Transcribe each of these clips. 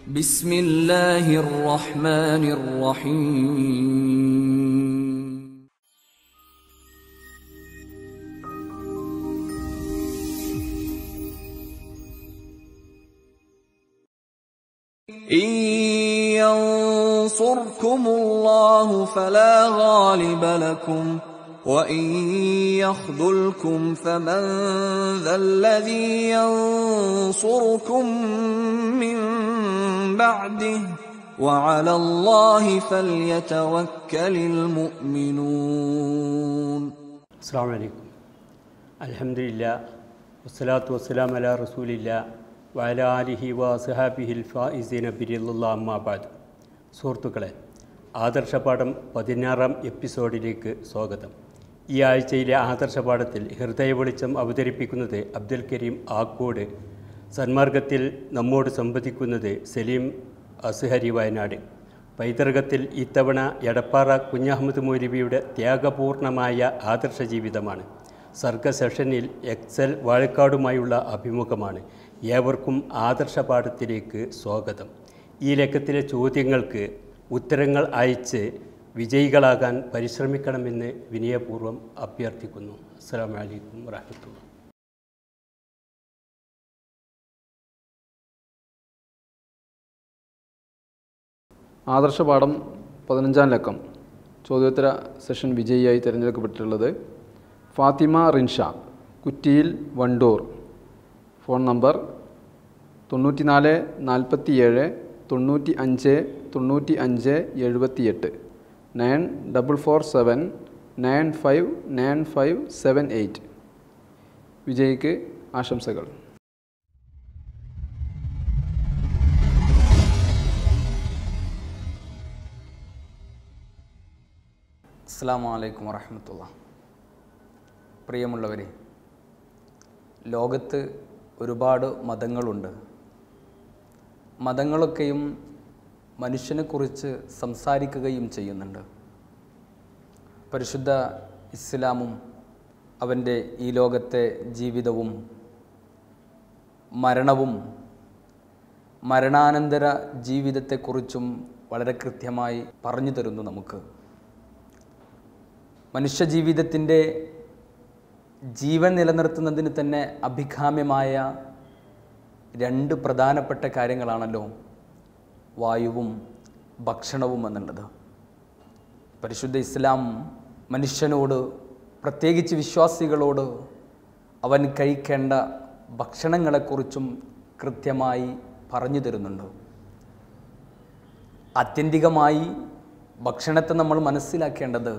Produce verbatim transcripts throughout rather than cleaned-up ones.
بسم الله الرحمن الرحيم إن ينصركم الله فلا غالب لكم وإن يخذلكم فمن ذا الذي ينصركم من بعده وعلى الله فليتوكل المؤمنون. السلام عليكم. الحمد لله والصلاة والسلام على رسول الله وعلى آله وصحابه الفائزين برضا الله أما بعد. സുഹൃത്തുക്കളെ, ആദർശപാഠം പതിനാറാം എപ്പിസോഡിലേക്ക് സ്വാഗതം. ഈ ആഴ്ചയിലെ ആദർശപാഠത്തിൽ ഹൃദയ വെളിച്ചം അവതരിപ്പിക്കുന്നത് അബ്ദുൽ കരീം ആക്കോട്, സന്മാർഗത്തിൽ നമ്മോട് സംവദിക്കുന്നത് സലീം അസ്ഹരി വയനാട്. പൈതൃകത്തിൽ ഇത്തവണ എടപ്പാറ കുഞ്ഞഹമ്മദ് മൗലവിയുടെ ത്യാഗപൂർണമായ ആദർശ ജീവിതമാണ്. സർഗ സെഷനിൽ എക്സൽ വാഴക്കാടുമായുള്ള അഭിമുഖമാണ്. ഏവർക്കും ആദർശപാഠത്തിലേക്ക് സ്വാഗതം. ഈ ലക്കത്തിലെ ചോദ്യങ്ങൾക്ക് ഉത്തരങ്ങൾ അയച്ച് വിജയികളാകാൻ പരിശ്രമിക്കണമെന്ന് വിനയപൂർവ്വം അഭ്യർത്ഥിക്കുന്നു. അസ്സലാമു അലൈക്കും വറഹ്മത്തുള്ളാഹി. ആദർശപാഠം പതിനഞ്ചാം ലക്കം ചോദ്യോത്തര സെഷൻ വിജയിയായി തിരഞ്ഞെടുക്കപ്പെട്ടിട്ടുള്ളത് ഫാത്തിമ റിൻഷ, കുറ്റിയിൽ, വണ്ടൂർ. ഫോൺ നമ്പർ തൊണ്ണൂറ്റി നാല് നാൽപ്പത്തി ഏഴ് തൊണ്ണൂറ്റി അഞ്ച് തൊണ്ണൂറ്റി അഞ്ച് എഴുപത്തി എട്ട് nine double four seven nine five nine five seven eight. വിജയിക്ക് ആശംസകൾ. അസ്സലാമു അലൈക്കും വറഹ്മത്തുള്ളാഹി. പ്രിയമുള്ളവരെ, ലോകത്ത് ഒരുപാട് മതങ്ങളുണ്ട്. മതങ്ങളൊക്കെയും മനുഷ്യനെക്കുറിച്ച് സംസാരിക്കുകയും ചെയ്യുന്നുണ്ട്. പരിശുദ്ധ ഇസ്ലാമും അവൻ്റെ ഈ ലോകത്തെ ജീവിതവും മരണവും മരണാനന്തര ജീവിതത്തെക്കുറിച്ചും വളരെ കൃത്യമായി പറഞ്ഞു തരുന്നു നമുക്ക്. മനുഷ്യജീവിതത്തിൻ്റെ ജീവൻ നിലനിർത്തുന്നതിന് തന്നെ അഭികാമ്യമായ രണ്ട് പ്രധാനപ്പെട്ട കാര്യങ്ങളാണല്ലോ വായുവും ഭക്ഷണവും എന്നുള്ളത്. പരിശുദ്ധ ഇസ്ലാം മനുഷ്യനോട്, പ്രത്യേകിച്ച് വിശ്വാസികളോട്, അവൻ കഴിക്കേണ്ട ഭക്ഷണങ്ങളെക്കുറിച്ചും കൃത്യമായി പറഞ്ഞു തരുന്നുണ്ട്. ആത്യന്തികമായി ഭക്ഷണത്തെ നമ്മൾ മനസ്സിലാക്കേണ്ടത്,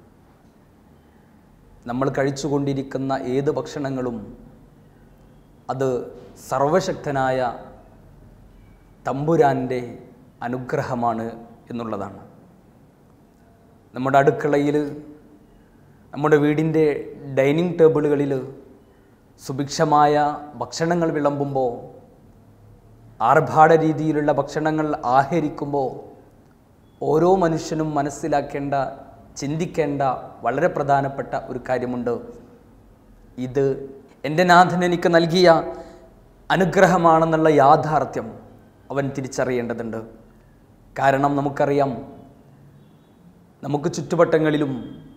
നമ്മൾ കഴിച്ചുകൊണ്ടിരിക്കുന്ന ഏത് ഭക്ഷണങ്ങളും അത് സർവശക്തനായ തമ്പുരാൻ്റെ അനുഗ്രഹമാണ് എന്നുള്ളതാണ്. നമ്മുടെ അടുക്കളയിൽ, നമ്മുടെ വീടിൻ്റെ ഡൈനിങ് ടേബിളുകളിൽ സുഭിക്ഷമായ ഭക്ഷണങ്ങൾ വിളമ്പുമ്പോൾ, ആർഭാട രീതിയിലുള്ള ഭക്ഷണങ്ങൾ ആഹരിക്കുമ്പോൾ ഓരോ മനുഷ്യനും മനസ്സിലാക്കേണ്ട, ചിന്തിക്കേണ്ട വളരെ പ്രധാനപ്പെട്ട ഒരു കാര്യമുണ്ട്. ഇത് എൻ്റെ നാഥൻ എനിക്ക് നൽകിയ അനുഗ്രഹമാണെന്നുള്ള യാഥാർത്ഥ്യം അവൻ തിരിച്ചറിയേണ്ടതുണ്ട്. കാരണം നമുക്കറിയാം, നമുക്ക് ചുറ്റുവട്ടങ്ങളിലും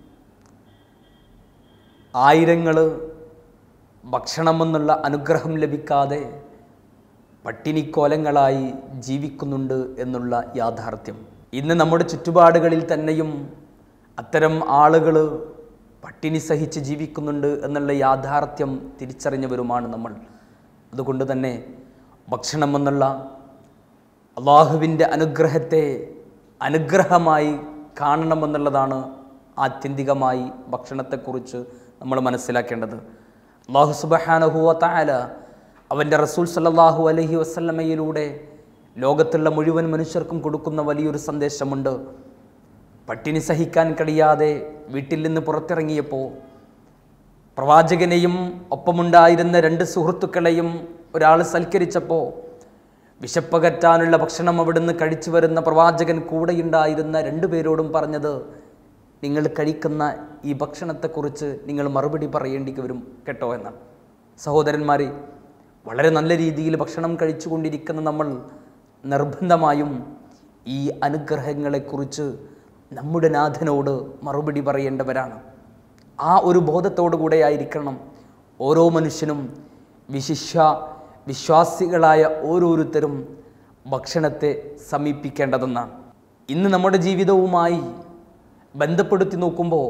ആയിരങ്ങൾ ഭക്ഷണമെന്നുള്ള അനുഗ്രഹം ലഭിക്കാതെ പട്ടിണിക്കോലങ്ങളായി ജീവിക്കുന്നുണ്ട് എന്നുള്ള യാഥാർത്ഥ്യം. ഇന്ന് നമ്മുടെ ചുറ്റുപാടുകളിൽ തന്നെയും അത്തരം ആളുകൾ പട്ടിണി സഹിച്ച് ജീവിക്കുന്നുണ്ട് എന്നുള്ള യാഥാർത്ഥ്യം തിരിച്ചറിഞ്ഞവരുമാണ് നമ്മൾ. അതുകൊണ്ട് തന്നെ ഭക്ഷണം എന്നുള്ള അള്ളാഹുവിൻ്റെ അനുഗ്രഹത്തെ അനുഗ്രഹമായി കാണണമെന്നുള്ളതാണ് ആത്യന്തികമായി ഭക്ഷണത്തെക്കുറിച്ച് നമ്മൾ മനസ്സിലാക്കേണ്ടത്. അല്ലാഹു സുബ്ഹാനഹു വ തആല അവൻ്റെ റസൂൽ സല്ലല്ലാഹു അലൈഹി വസല്ലമയിലൂടെ ലോകത്തുള്ള മുഴുവൻ മനുഷ്യർക്കും കൊടുക്കുന്ന വലിയൊരു സന്ദേശമുണ്ട്. പട്ടിണി സഹിക്കാൻ കഴിയാതെ വീട്ടിൽ നിന്ന് പുറത്തിറങ്ങിയപ്പോൾ പ്രവാചകനെയും ഒപ്പമുണ്ടായിരുന്ന രണ്ട് സുഹൃത്തുക്കളെയും ഒരാൾ സൽക്കരിച്ചപ്പോൾ വിശപ്പകറ്റാനുള്ള ഭക്ഷണം അവിടുന്ന് കഴിച്ചു വരുന്ന പ്രവാചകൻ കൂടെയുണ്ടായിരുന്ന രണ്ടുപേരോടും പറഞ്ഞത്, നിങ്ങൾ കഴിക്കുന്ന ഈ ഭക്ഷണത്തെക്കുറിച്ച് നിങ്ങൾ മറുപടി പറയേണ്ടി വരും കേട്ടോ എന്നാണ്. സഹോദരന്മാരെ, വളരെ നല്ല രീതിയിൽ ഭക്ഷണം കഴിച്ചുകൊണ്ടിരിക്കുന്ന നമ്മൾ നിർബന്ധമായും ഈ അനുഗ്രഹങ്ങളെക്കുറിച്ച് നമ്മുടെ നാഥനോട് മറുപടി പറയേണ്ടവരാണ്. ആ ഒരു ബോധത്തോടു കൂടെ ആയിരിക്കണം ഓരോ മനുഷ്യനും, വിശിഷ്യ വിശ്വാസികളായ ഓരോരുത്തരും ഭക്ഷണത്തെ സമീപിക്കേണ്ടതെന്നാണ്. ഇന്ന് നമ്മുടെ ജീവിതവുമായി ബന്ധപ്പെടുത്തി നോക്കുമ്പോൾ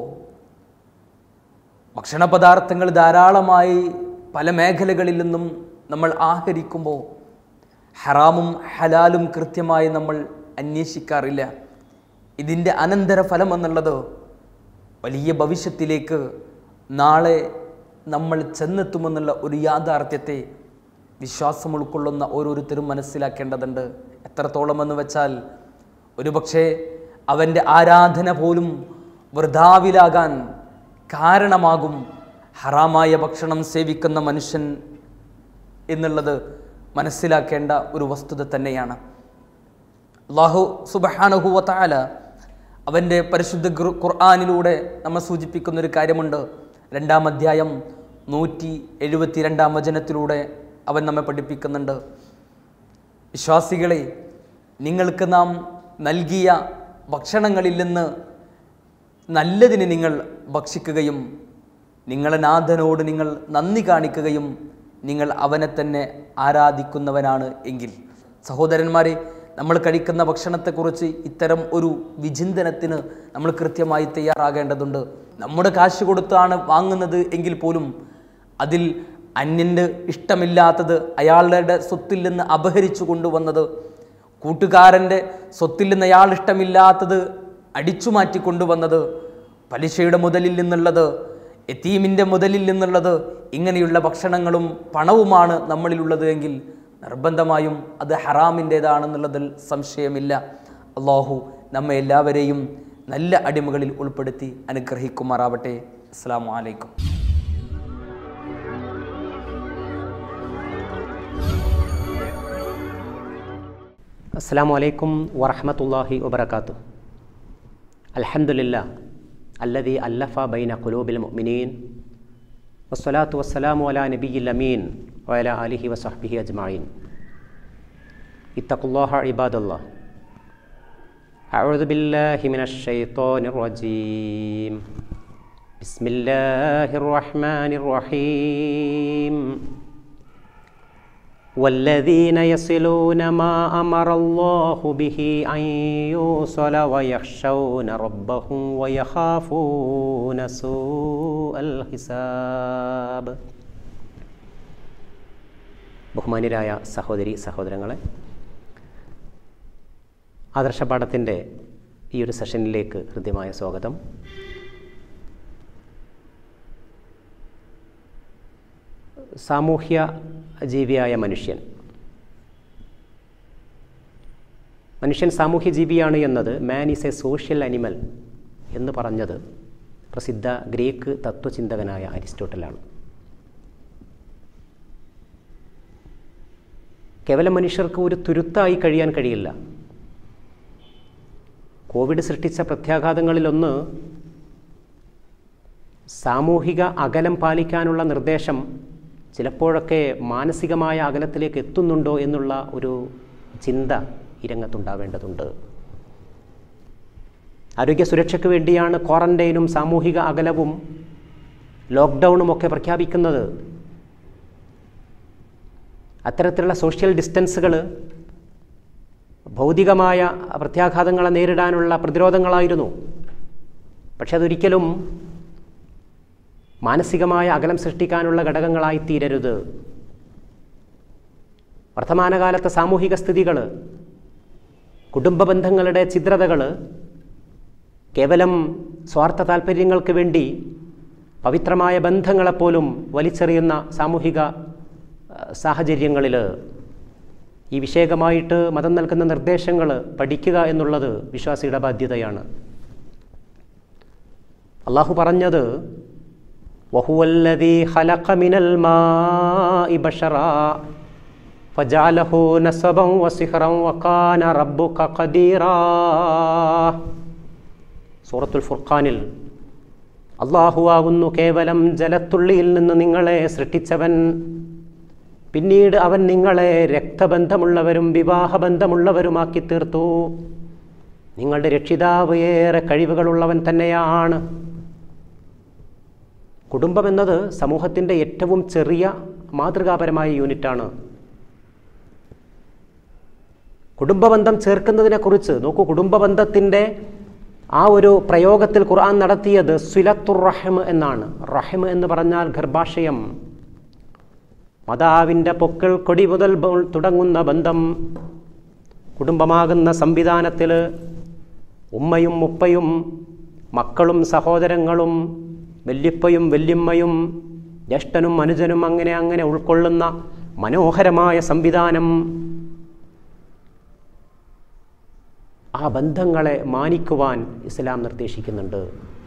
ഭക്ഷണ പദാർത്ഥങ്ങൾ ധാരാളമായി പല മേഖലകളിൽ നിന്നും നമ്മൾ ആഹരിക്കുമ്പോൾ ഹറാമും ഹലാലും കൃത്യമായി നമ്മൾ അന്വേഷിക്കാറില്ല. ഇതിൻ്റെ അനന്തരഫലം എന്നുള്ളത് വലിയ ഭവിഷ്യത്തിലേക്ക് നാളെ നമ്മൾ ചെന്നെത്തുമെന്നുള്ള ഒരു യാഥാർത്ഥ്യത്തെ വിശ്വാസം ഉൾക്കൊള്ളുന്ന ഓരോരുത്തരും മനസ്സിലാക്കേണ്ടതുണ്ട്. എത്രത്തോളം എന്ന് വെച്ചാൽ ഒരുപക്ഷെ അവൻ്റെ ആരാധന പോലും വൃഥാവിലാകാൻ കാരണമാകും ഹറാമായ ഭക്ഷണം സേവിക്കുന്ന മനുഷ്യൻ എന്നുള്ളത് മനസ്സിലാക്കേണ്ട ഒരു വസ്തുത തന്നെയാണ്. അല്ലാഹു സുബ്ഹാനഹു വ തആല അവൻ്റെ പരിശുദ്ധ ഖുർആനിലൂടെ നമ്മൾ സൂചിപ്പിക്കുന്നൊരു കാര്യമുണ്ട്. രണ്ടാം അധ്യായം നൂറ്റി എഴുപത്തി രണ്ടാം വചനത്തിലൂടെ അവൻ നമ്മെ പഠിപ്പിക്കുന്നുണ്ട്, വിശ്വാസികളെ, നിങ്ങൾക്ക് നാം നൽകിയ ഭക്ഷണങ്ങളിൽ നിന്ന് നല്ലതിന് നിങ്ങൾ ഭക്ഷിക്കുകയും നിങ്ങളുടെ നാഥനോട് നിങ്ങൾ നന്ദി കാണിക്കുകയും നിങ്ങൾ അവനെ തന്നെ ആരാധിക്കുന്നവനാണ് എങ്കിൽ. സഹോദരന്മാരെ, നമ്മൾ കഴിക്കുന്ന ഭക്ഷണത്തെക്കുറിച്ച് ഇത്തരം ഒരു വിചിന്തനത്തിന് നമ്മൾ കൃത്യമായി തയ്യാറാകേണ്ടതുണ്ട്. നമ്മുടെ കാശ് കൊടുത്താണ് വാങ്ങുന്നത് എങ്കിൽ പോലും അതിൽ അന്യൻ്റെ ഇഷ്ടമില്ലാത്തത്, അയാളുടെ സ്വത്തിൽ നിന്ന് അപഹരിച്ചു കൊണ്ടുവന്നത്, കൂട്ടുകാരൻ്റെ സ്വത്തിൽ നിന്ന് അയാൾ ഇഷ്ടമില്ലാത്തത് അടിച്ചു മാറ്റി കൊണ്ടുവന്നത്, പലിശയുടെ മുതലിൽ നിന്നുള്ളത്, യതീമിൻ്റെ മുതലിൽ നിന്നുള്ളത്, ഇങ്ങനെയുള്ള ഭക്ഷണങ്ങളും പണവുമാണ് നമ്മളിലുള്ളത് എങ്കിൽ നിർബന്ധമായും അത് ഹറാമിൻ്റേതാണെന്നുള്ളതിൽ സംശയമില്ല. അല്ലാഹു നമ്മെ എല്ലാവരെയും നല്ല അടിമകളിൽ ഉൾപ്പെടുത്തി അനുഗ്രഹിക്കുമാറാവട്ടെ. അസ്സലാമു അലൈക്കും. അസ്സലാമു അലൈക്കും വറഹ്മത്തുള്ളാഹി വബറകാതുഹു. അൽഹംദുലില്ലാഹ് അല്ലദീ അല്ലഫ ബൈന ഖുലൂബിൽ മുഅ്മിനീൻ വസ്സലാത്തു വസ്സലാമു അലാ നബിയ്യിൽ അമീൻ വഅലാ ആലിഹി വസഹ്ബിഹി അജ്മഈൻ. ഇത്തഖുല്ലാഹ ഇബാദല്ലാഹ്. അഊദു ബില്ലാഹി മിനശ് ശൈത്വാനിർ റജീം. ബിസ്മില്ലാഹിർ റഹ്മാനിർ റഹീം. والذين يصلون ما أمر الله به أن يوصل ويخشون ربهم ويخافون سوء الحساب. ബഹുമാന്യരായ സഹോദരി സഹോദരങ്ങളെ, ആദർശപാഠത്തിൻ്റെ ഈ ഒരു സെഷനിലേക്ക് ഹൃദ്യമായ സ്വാഗതം. സാമൂഹ്യ ജീവിയായ മനുഷ്യൻ മനുഷ്യൻ സാമൂഹ്യ ജീവിയാണ് എന്നത് man is a social animal എന്ന് പറഞ്ഞത് പ്രസിദ്ധ ഗ്രീക്ക് തത്വചിന്തകനായ അരിസ്റ്റോട്ടലാണ്. കേവലം മനുഷ്യർക്ക് ഒരു തുരുത്തായി കഴിയാൻ കഴിയില്ല. കോവിഡ് സൃഷ്ടിച്ച പ്രത്യാഘാതങ്ങളിലൊന്ന് സാമൂഹിക അകലം പാലിക്കാനുള്ള നിർദ്ദേശം ചിലപ്പോഴൊക്കെ മാനസികമായ അകലത്തിലേക്ക് എത്തുന്നുണ്ടോ എന്നുള്ള ഒരു ചിന്ത ഈ രംഗത്തുണ്ടാവേണ്ടതുണ്ട്. ആരോഗ്യ സുരക്ഷയ്ക്ക് വേണ്ടിയാണ് ക്വാറന്റൈനും സാമൂഹിക അകലവും ലോക്ക്ഡൗണും ഒക്കെ പ്രഖ്യാപിക്കുന്നത്. അത്തരത്തിലുള്ള സോഷ്യൽ ഡിസ്റ്റൻസുകൾ ഭൗതികമായ പ്രത്യാഘാതങ്ങളെ നേരിടാനുള്ള പ്രതിരോധങ്ങളായിരുന്നു. പക്ഷെ അതൊരിക്കലും മാനസികമായ അകലം സൃഷ്ടിക്കാനുള്ള ഘടകങ്ങളായി തീരരുത്. വർത്തമാനകാലത്തെ സാമൂഹിക സ്ഥിതികൾ, കുടുംബ ബന്ധങ്ങളുടെ ഛിദ്രതകൾ കേവലം സ്വാർത്ഥ താല്പര്യങ്ങൾക്ക് വേണ്ടി പവിത്രമായ ബന്ധങ്ങളെപ്പോലും വലിച്ചെറിയുന്ന സാമൂഹിക സാഹചര്യങ്ങളിൽ ഈ വിഷയകമായിട്ട് മതം നൽകുന്ന നിർദ്ദേശങ്ങൾ പഠിക്കുക എന്നുള്ളത് വിശ്വാസിയുടെ ബാധ്യതയാണ്. അള്ളാഹു പറഞ്ഞത് വഹുവല്ലദീ ഖലഖ മിനൽ മാഇ ബശറാ ഫജഅലഹു നസബൻ വസിഹ്റൻ വകാന റബ്ബുക ഖദീറാ. സൂറത്തുൽ ഫുർഖാനിൽ അള്ളാഹു ആകുന്നു കേവലം ജലത്തുള്ളിയിൽ നിന്ന് നിങ്ങളെ സൃഷ്ടിച്ചവൻ, പിന്നീട് അവൻ നിങ്ങളെ രക്തബന്ധമുള്ളവരും വിവാഹബന്ധമുള്ളവരുമാക്കി തീർത്തു. നിങ്ങളുടെ രക്ഷിതാവ് ഏറെ കഴിവുകളുള്ളവൻ തന്നെയാണ്. കുടുംബം എന്നത് സമൂഹത്തിൻ്റെ ഏറ്റവും ചെറിയ മാതൃകാപരമായ യൂണിറ്റാണ്. കുടുംബബന്ധം ചേർക്കുന്നതിനെക്കുറിച്ച് നോക്കൂ. കുടുംബബന്ധത്തിൻ്റെ ആ ഒരു പ്രയോഗത്തിൽ ഖുർആൻ നടത്തിയത് സിലത്തുർ റഹ്ം എന്നാണ്. റഹ്ം എന്ന് പറഞ്ഞാൽ ഗർഭാശയം. മാതാവിൻ്റെ പൊക്കിൾ കൊടി മുതൽ തുടങ്ങുന്ന ബന്ധം. കുടുംബമാകുന്ന സംവിധാനത്തിൽ ഉമ്മയും ഉപ്പയും മക്കളും സഹോദരങ്ങളും വല്യപ്പയും വല്യമ്മയും ജ്യേഷ്ഠനും അനുജനും അങ്ങനെ അങ്ങനെ ഉൾക്കൊള്ളുന്ന മനോഹരമായ സംവിധാനം. ആ ബന്ധങ്ങളെ മാനിക്കുവാൻ ഇസ്ലാം നിർദ്ദേശിക്കുന്നുണ്ട്.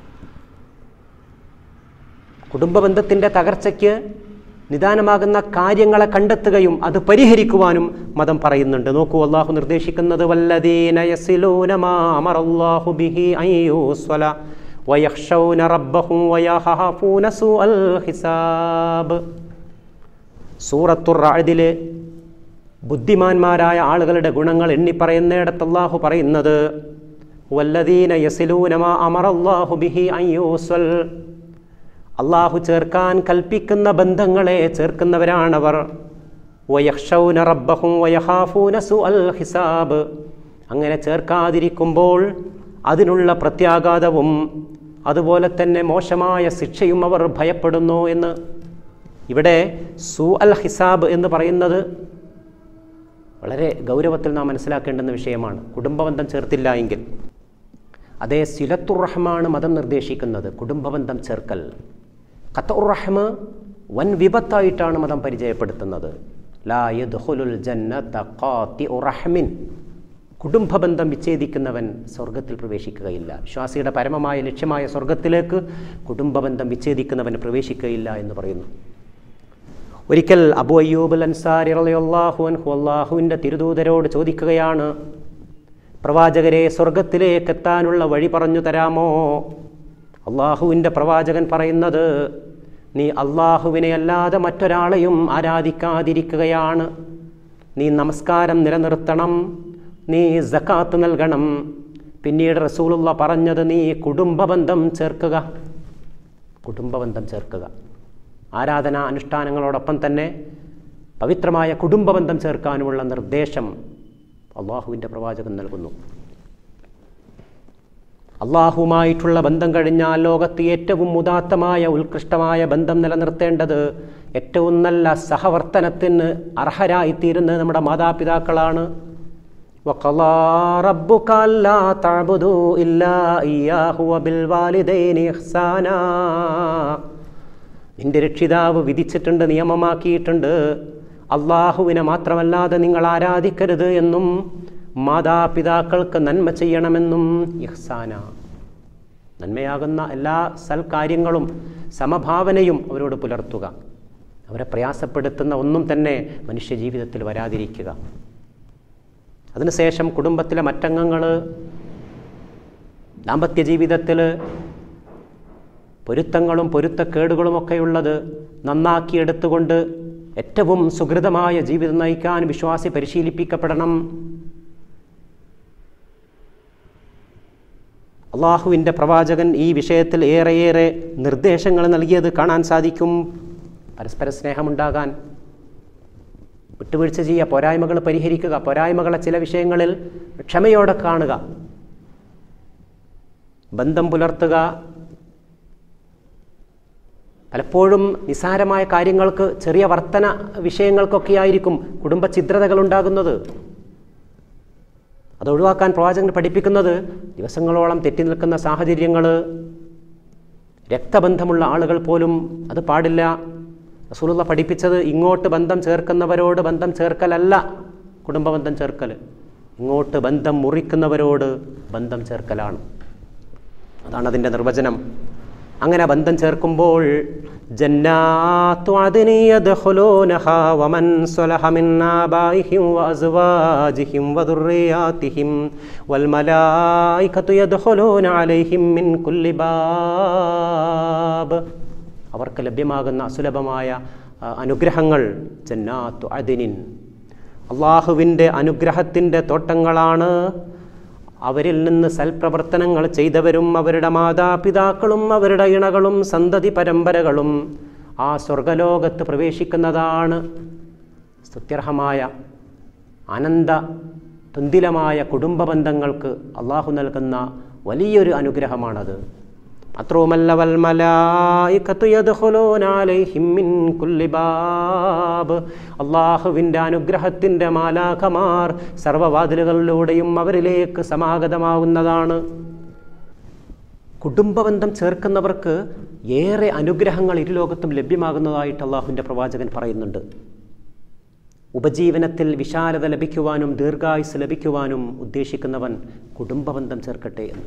കുടുംബബന്ധത്തിൻ്റെ തകർച്ചയ്ക്ക് നിദാനമാകുന്ന കാര്യങ്ങളെ കണ്ടെത്തുകയും അത് പരിഹരിക്കുവാനും മതം പറയുന്നുണ്ട്. നോക്കൂ, അള്ളാഹു നിർദ്ദേശിക്കുന്നത് വല്ലദീന യസിലൂന മാ അമറല്ലാഹു ബിഹി അയ്യുസ്വല വയഖ്ശൗന റബ്ബഹും വയഖാഫൂന സൂഅൽ ഹിസാബ്. സൂറത്തുർ റഅദിലെ ബുദ്ധിമാന്മാരായ ആളുകളുടെ ഗുണങ്ങൾ എണ്ണിപ്പറയുന്നിടത്ത് അല്ലാഹു പറയുന്നത് വല്ലദീന യസിലൂന മാ അമറല്ലാഹു ബിഹി അയ്യുസ്വൽ. അള്ളാഹു ചേർക്കാൻ കൽപ്പിക്കുന്ന ബന്ധങ്ങളെ ചേർക്കുന്നവരാണവർ. വയഖ്ശൗന റബ്ബഹും വയഖാഫൂന സൂഅൽ ഹിസാബ്. അങ്ങനെ ചേർക്കാതിരിക്കുമ്പോൾ അതിനുള്ള പ്രത്യാഘാതവും അതുപോലെ തന്നെ മോശമായ ശിക്ഷയും അവർ ഭയപ്പെടുന്നു എന്ന്. ഇവിടെ സൂഅൽ ഹിസാബ് എന്ന് പറയുന്നത് വളരെ ഗൗരവത്തിൽ നാം മനസ്സിലാക്കേണ്ടുന്ന വിഷയമാണ്. കുടുംബബന്ധം ചേർത്തില്ല എങ്കിൽ അതേ സിലത്തുർ റഹ്മാണ് മതം നിർദ്ദേശിക്കുന്നത്. കുടുംബബന്ധം ചേർക്കൽ ഖത്ഉർ റഹ്മ് വൻ വിപത്തായിട്ടാണ് മതം പരിചയപ്പെടുത്തുന്നത്. ലാ യദ്ഖുലുൽ ജന്നത ഖാതിഉ റഹ്മിൻ. കുടുംബബന്ധം വിച്ഛേദിക്കുന്നവൻ സ്വർഗത്തിൽ പ്രവേശിക്കുകയില്ല. വിശ്വാസിയുടെ പരമമായ ലക്ഷ്യമായ സ്വർഗത്തിലേക്ക് കുടുംബബന്ധം വിച്ഛേദിക്കുന്നവൻ പ്രവേശിക്കുകയില്ല എന്ന് പറയുന്നു. ഒരിക്കൽ അബൂ അയ്യൂബ് അൻസാരി റളിയല്ലാഹു അൻഹു അല്ലാഹുവിൻ്റെ തിരുദൂതരോട് ചോദിക്കുകയാണ്, പ്രവാചകരെ, സ്വർഗത്തിലേക്ക് എത്താനുള്ള വഴി പറഞ്ഞു തരാമോ? അള്ളാഹുവിൻ്റെ പ്രവാചകൻ പറയുന്നത്, നീ അള്ളാഹുവിനെ അല്ലാതെ മറ്റൊരാളെയും ആരാധിക്കാതിരിക്കുകയാണ്. നീ നമസ്കാരം നിലനിർത്തണം, നീ സക്കാത്ത് നൽകണം. പിന്നീട് റസൂലുള്ള പറഞ്ഞത്, നീ കുടുംബബന്ധം ചേർക്കുക. കുടുംബബന്ധം ചേർക്കുക. ആരാധനാ അനുഷ്ഠാനങ്ങളോടൊപ്പം തന്നെ പവിത്രമായ കുടുംബബന്ധം ചേർക്കാനുമുള്ള നിർദ്ദേശം അള്ളാഹുവിൻ്റെ പ്രവാചകൻ നൽകുന്നു. അള്ളാഹുവുമായിട്ടുള്ള ബന്ധം കഴിഞ്ഞാൽ ലോകത്ത് ഏറ്റവും ഉദാത്തമായ ഉത്കൃഷ്ടമായ ബന്ധം നിലനിർത്തേണ്ടത് ഏറ്റവും നല്ല സഹവർത്തനത്തിന് അർഹരായിത്തീരുന്നത് നമ്മുടെ മാതാപിതാക്കളാണ്. വഖളാ റബ്ബുക അല്ലാ തഅബുദൂ ഇല്ലാ ഇയ്യാഹു വബിൽ വാലിദൈനി ഇഹ്സാനാ. നിന്റെ രക്ഷിതാവ് വിധിച്ചിട്ടുണ്ട്, നിയമമാക്കിയിട്ടുണ്ട്, അള്ളാഹുവിനെ മാത്രമല്ലാതെ നിങ്ങൾ ആരാധിക്കരുത് എന്നും മാതാപിതാക്കൾക്ക് നന്മ ചെയ്യണമെന്നും. ഇഹ്സാന, നന്മയാകുന്ന എല്ലാ സൽക്കാര്യങ്ങളും സമഭാവനയും അവരോട് പുലർത്തുക. അവരെ പ്രയാസപ്പെടുത്തുന്ന ഒന്നും തന്നെ മനുഷ്യജീവിതത്തിൽ വരാതിരിക്കുക. അതിനുശേഷം കുടുംബത്തിലെ മറ്റംഗങ്ങൾ ദാമ്പത്യ ജീവിതത്തിൽ പൊരുത്തങ്ങളും പൊരുത്തക്കേടുകളുമൊക്കെയുള്ളത് നന്നാക്കിയെടുത്തുകൊണ്ട് ഏറ്റവും സുഹൃതമായ ജീവിതം നയിക്കാൻ വിശ്വാസി പരിശീലിപ്പിക്കപ്പെടണം. അള്ളാഹുവിൻ്റെ പ്രവാചകൻ ഈ വിഷയത്തിൽ ഏറെയേറെ നിർദ്ദേശങ്ങൾ നൽകിയത് കാണാൻ സാധിക്കും. പരസ്പര സ്നേഹമുണ്ടാകാൻ, വിട്ടുവീഴ്ച ചെയ്യുക, പോരായ്മകൾ പരിഹരിക്കുക, പോരായ്മകളെ ചില വിഷയങ്ങളിൽ ക്ഷമയോടെ കാണുക, ബന്ധം പുലർത്തുക. പലപ്പോഴും നിസ്സാരമായ കാര്യങ്ങൾക്ക്, ചെറിയ വർത്തന വിഷയങ്ങൾക്കൊക്കെയായിരിക്കും കുടുംബ ഛിദ്രതകൾ ഉണ്ടാകുന്നത്. അത് ഒഴിവാക്കാൻ പ്രവാചകൻ പഠിപ്പിക്കുന്നത് ദിവസങ്ങളോളം തെറ്റി നിൽക്കുന്ന സാഹചര്യങ്ങൾ, രക്തബന്ധമുള്ള ആളുകൾ പോലും അത് പാടില്ല. റസൂലുള്ള പഠിപ്പിച്ചത് ഇങ്ങോട്ട് ബന്ധം ചേർക്കുന്നവരോട് ബന്ധം ചേർക്കലല്ല കുടുംബബന്ധം ചേർക്കൽ, ഇങ്ങോട്ട് ബന്ധം മുറിക്കുന്നവരോട് ബന്ധം ചേർക്കലാണ്. അതാണ് അതിൻ്റെ നിർവചനം. അങ്ങനെ ബന്ധം ചേർക്കുമ്പോൾ ജന്നാത്തു അദ്നി യദ്ഖുലൂനഹാ വമൻ സ്വലഹ മിൻ ആബാഇഹിം വഅസ്വാജിഹിം വദുർരിയാതിഹിം വൽ മലായികതു യദ്ഖുലൂന അലൈഹിം മിൻ കുല്ലി ബാബ്. അവർക്ക് ലഭ്യമാകുന്ന അസുലഭമായ അനുഗ്രഹങ്ങൾ ജന്നാത്തു അദ്നിൻ, അള്ളാഹുവിൻ്റെ അനുഗ്രഹത്തിൻ്റെ തോട്ടങ്ങളാണ്. അവരിൽ നിന്ന് സൽപ്രവർത്തനങ്ങൾ ചെയ്തവരും അവരുടെ മാതാപിതാക്കളും അവരുടെ ഇണകളും സന്തതി പരമ്പരകളും ആ സ്വർഗലോകത്ത് പ്രവേശിക്കുന്നതാണ്. സ്തുത്യർഹമായ അനന്ത തുന്തിലമായ കുടുംബ ബന്ധങ്ങൾക്ക് അള്ളാഹു നൽകുന്ന വലിയൊരു അനുഗ്രഹമാണത്. മാത്രവുമല്ല വൽ മലായികതു യദ്ഖുലൂന അലൈഹിം മിൻ കുല്ലി ബാബ്, അള്ളാഹുവിൻ്റെ അനുഗ്രഹത്തിൻ്റെ മാലാഖമാർ സർവ്വവാതിലുകളിലൂടെയും അവരിലേക്ക് സമാഗതമാവുന്നതാണ്. കുടുംബബന്ധം ചേർക്കുന്നവർക്ക് ഏറെ അനുഗ്രഹങ്ങൾ ഇരുലോകത്തും ലഭ്യമാകുന്നതായിട്ട് അള്ളാഹുവിൻ്റെ പ്രവാചകൻ പറയുന്നുണ്ട്. ഉപജീവനത്തിൽ വിശാലത ലഭിക്കുവാനും ദീർഘായുസ് ലഭിക്കുവാനും ഉദ്ദേശിക്കുന്നവൻ കുടുംബബന്ധം ചേർക്കട്ടെ എന്ന്.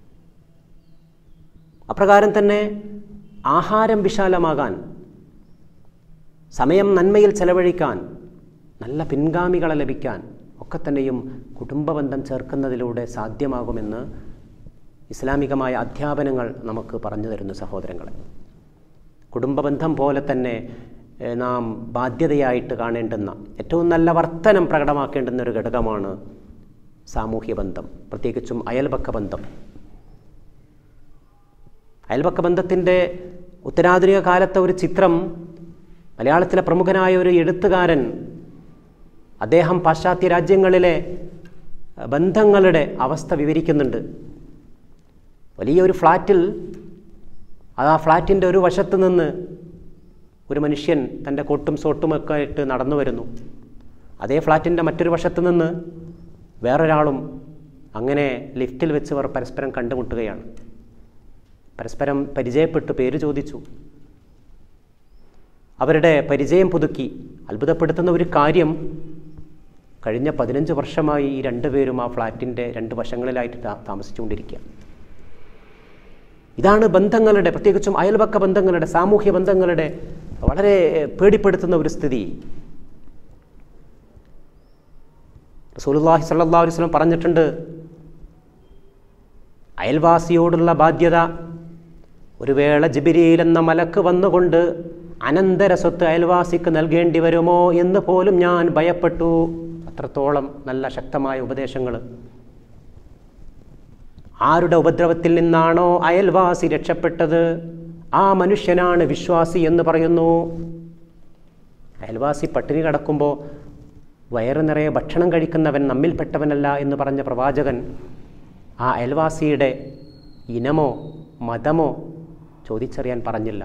അപ്രകാരം തന്നെ ആഹാരം വിശാലമാകാൻ, സമയം നന്മയിൽ ചെലവഴിക്കാൻ, നല്ല പിൻഗാമികളെ ലഭിക്കാൻ ഒക്കെ തന്നെയും കുടുംബബന്ധം ചേർക്കുന്നതിലൂടെ സാധ്യമാകുമെന്ന് ഇസ്ലാമികമായ അധ്യാപനങ്ങൾ നമുക്ക് പറഞ്ഞു തരുന്നു. സഹോദരങ്ങളെ, കുടുംബബന്ധം പോലെ തന്നെ നാം ബാധ്യതയായിട്ട് കാണേണ്ടുന്ന ഏറ്റവും നല്ല വർത്തനം പ്രകടമാക്കേണ്ടുന്ന ഒരു ഘടകമാണ് സാമൂഹ്യ ബന്ധം, പ്രത്യേകിച്ചും അയൽപക്ക ബന്ധം. അയൽപക്ക ബന്ധത്തിൻ്റെ ഉത്തരാധുനിക കാലത്തെ ഒരു ചിത്രം മലയാളത്തിലെ പ്രമുഖനായ ഒരു എഴുത്തുകാരൻ, അദ്ദേഹം പാശ്ചാത്യ രാജ്യങ്ങളിലെ ബന്ധങ്ങളുടെ അവസ്ഥ വിവരിക്കുന്നുണ്ട്. വലിയൊരു ഫ്ലാറ്റിൽ, ആ ഫ്ലാറ്റിൻ്റെ ഒരു വശത്ത് നിന്ന് ഒരു മനുഷ്യൻ തൻ്റെ കോട്ടും സോട്ടുമൊക്കെ ആയിട്ട് നടന്നു വരുന്നു. അതേ ഫ്ലാറ്റിൻ്റെ മറ്റൊരു വശത്ത് നിന്ന് വേറൊരാളും. അങ്ങനെ ലിഫ്റ്റിൽ വെച്ച് അവർ പരസ്പരം കണ്ടുമുട്ടുകയാണ്. പരസ്പരം പരിചയപ്പെട്ടു, പേര് ചോദിച്ചു, അവരുടെ പരിചയം പുതുക്കി. അത്ഭുതപ്പെടുത്തുന്ന ഒരു കാര്യം, കഴിഞ്ഞ പതിനഞ്ച് വർഷമായി ഈ രണ്ടുപേരും ആ ഫ്ലാറ്റിൻ്റെ രണ്ട് വശങ്ങളിലായിട്ട് താമസിച്ചുകൊണ്ടിരിക്കുക. ഇതാണ് ബന്ധങ്ങളുടെ, പ്രത്യേകിച്ചും അയൽപക്ക ബന്ധങ്ങളുടെ, സാമൂഹ്യ ബന്ധങ്ങളുടെ വളരെ പേടിപ്പെടുത്തുന്ന ഒരു സ്ഥിതി. റസൂലുള്ളാഹി സ്വല്ലല്ലാഹു അലൈഹി വസല്ലം പറഞ്ഞിട്ടുണ്ട്, അയൽവാസിയോടുള്ള ബാധ്യത. ഒരു വേള ജിബ്രീൽ എന്ന മലക്ക് വന്നുകൊണ്ട് അനന്തര സ്വത്ത് അയൽവാസിക്ക് നൽകേണ്ടി വരുമോ എന്ന് പോലും ഞാൻ ഭയപ്പെട്ടു. അത്രത്തോളം നല്ല ശക്തമായ ഉപദേശങ്ങൾ. ആരുടെ ഉപദ്രവത്തിൽ നിന്നാണോ അയൽവാസി രക്ഷപ്പെട്ടത്, ആ മനുഷ്യനാണ് വിശ്വാസി എന്ന് പറയുന്നു. അയൽവാസി പട്ടിണി കിടക്കുമ്പോൾ വയറ് നിറയെ ഭക്ഷണം കഴിക്കുന്നവൻ നമ്മിൽപ്പെട്ടവനല്ല എന്ന് പറഞ്ഞ പ്രവാചകൻ ആ അയൽവാസിയുടെ ഇനമോ മതമോ ചോദിച്ചറിയാൻ പറഞ്ഞില്ല.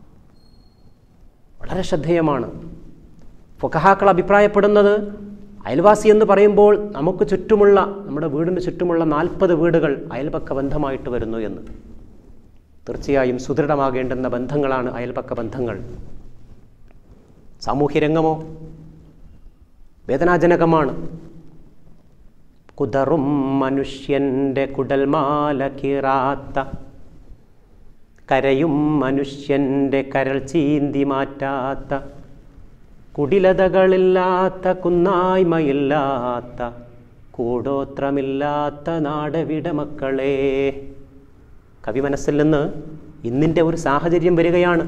വളരെ ശ്രദ്ധേയമാണ്. ഫുഖഹാക്കൾ അഭിപ്രായപ്പെടുന്നത്, അയൽവാസി എന്ന് പറയുമ്പോൾ നമുക്ക് ചുറ്റുമുള്ള, നമ്മുടെ വീടിന് ചുറ്റുമുള്ള നാൽപ്പത് വീടുകൾ അയൽപക്ക ബന്ധമായിട്ട് വരുന്നു എന്ന്. തീർച്ചയായും സുദൃഢമാകേണ്ടുന്ന ബന്ധങ്ങളാണ് അയൽപക്ക ബന്ധങ്ങൾ. സാമൂഹ്യരംഗമോ വേദനാജനകമാണ്. കുതറും മനുഷ്യൻ്റെ കുടൽമാല കീറാത്ത, കരയും മനുഷ്യൻ്റെ കരൾ ചീന്തി മാറ്റാത്ത, കുടിലതകളില്ലാത്ത കുന്നായ്മയില്ലാത്ത കൂടോത്രമില്ലാത്ത നാടവിട മക്കളെ. കവി മനസ്സിൽ നിന്ന് ഇന്നിൻ്റെ ഒരു സാഹചര്യം വരികയാണ്.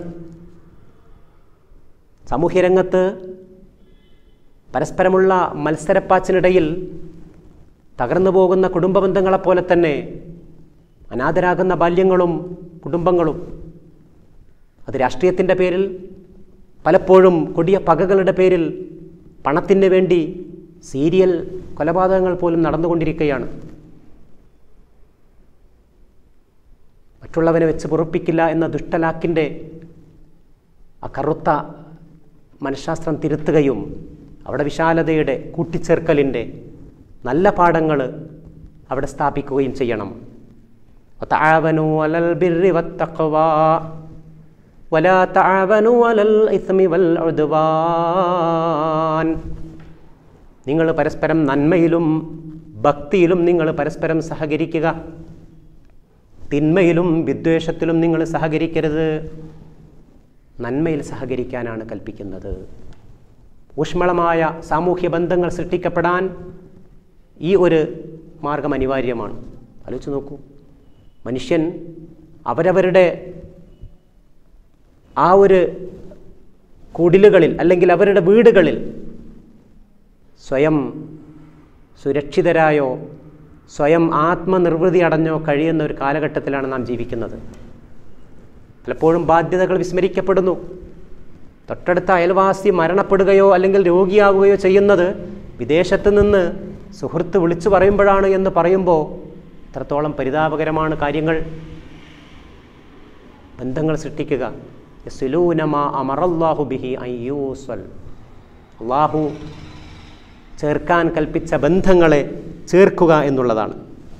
സാമൂഹ്യരംഗത്ത് പരസ്പരമുള്ള മത്സരപ്പാച്ചിനിടയിൽ തകർന്നു പോകുന്ന കുടുംബ ബന്ധങ്ങളെപ്പോലെ തന്നെ അനാഥരാകുന്ന ബാല്യങ്ങളും കുടുംബങ്ങളും, അത് രാഷ്ട്രീയത്തിൻ്റെ പേരിൽ, പലപ്പോഴും കൊടിയ പകകളുടെ പേരിൽ, പണത്തിന് വേണ്ടി സീരിയൽ കൊലപാതകങ്ങൾ പോലും നടന്നുകൊണ്ടിരിക്കുകയാണ്. മറ്റുള്ളവനെ വെച്ച് പൊറുപ്പിക്കില്ല എന്ന ദുഷ്ടലാക്കിൻ്റെ ആ കറുത്ത മനഃശാസ്ത്രം തിരുത്തുകയും അവിടെ വിശാലതയുടെ കൂട്ടിച്ചേർക്കലിൻ്റെ നല്ല പാഠങ്ങൾ അവിടെ സ്ഥാപിക്കുകയും ചെയ്യണം. വതആവനൂ അലൽ ബിർരി വത്തഖ്വാ വലാ തആവനൂ അലൽ ഇസ്മി വൽ ഉദ്വാൻ. നിങ്ങൾ പരസ്പരം നന്മയിലും ഭക്തിയിലും നിങ്ങൾ പരസ്പരം സഹകരിക്കുക, തിന്മയിലും വിദ്വേഷത്തിലും നിങ്ങൾ സഹകരിക്കരുത്. നന്മയിൽ സഹകരിക്കാനാണ് കൽപ്പിക്കുന്നത്. ഊഷ്മളമായ സാമൂഹ്യ ബന്ധങ്ങൾ സൃഷ്ടിക്കപ്പെടാൻ ഈ ഒരു മാർഗം അനിവാര്യമാണ്. ആലോചിച്ച് നോക്കൂ, മനുഷ്യൻ അവരവരുടെ ആ ഒരു കുടിലുകളിൽ അല്ലെങ്കിൽ അവരുടെ വീടുകളിൽ സ്വയം സുരക്ഷിതരായോ സ്വയം ആത്മനിർവൃതി അടഞ്ഞോ കഴിയുന്ന ഒരു കാലഘട്ടത്തിലാണ് നാം ജീവിക്കുന്നത്. പലപ്പോഴും ബാധ്യതകൾ വിസ്മരിക്കപ്പെടുന്നു. തൊട്ടടുത്ത അയൽവാസി മരണപ്പെടുകയോ അല്ലെങ്കിൽ രോഗിയാവുകയോ ചെയ്യുന്നത് വിദേശത്ത് നിന്ന് സുഹൃത്ത് വിളിച്ചു പറയുമ്പോഴാണ് എന്ന് പറയുമ്പോൾ എത്രത്തോളം പരിതാപകരമാണ് കാര്യങ്ങൾ. ബന്ധങ്ങൾ സൃഷ്ടിക്കുക. യസ്ലൂനമാ അമറല്ലാഹു ബിഹി അയ്യൂസ്വൽ. അള്ളാഹു ചേർക്കാൻ കൽപ്പിച്ച ബന്ധങ്ങളെ ചേർക്കുക എന്നുള്ളതാണ്.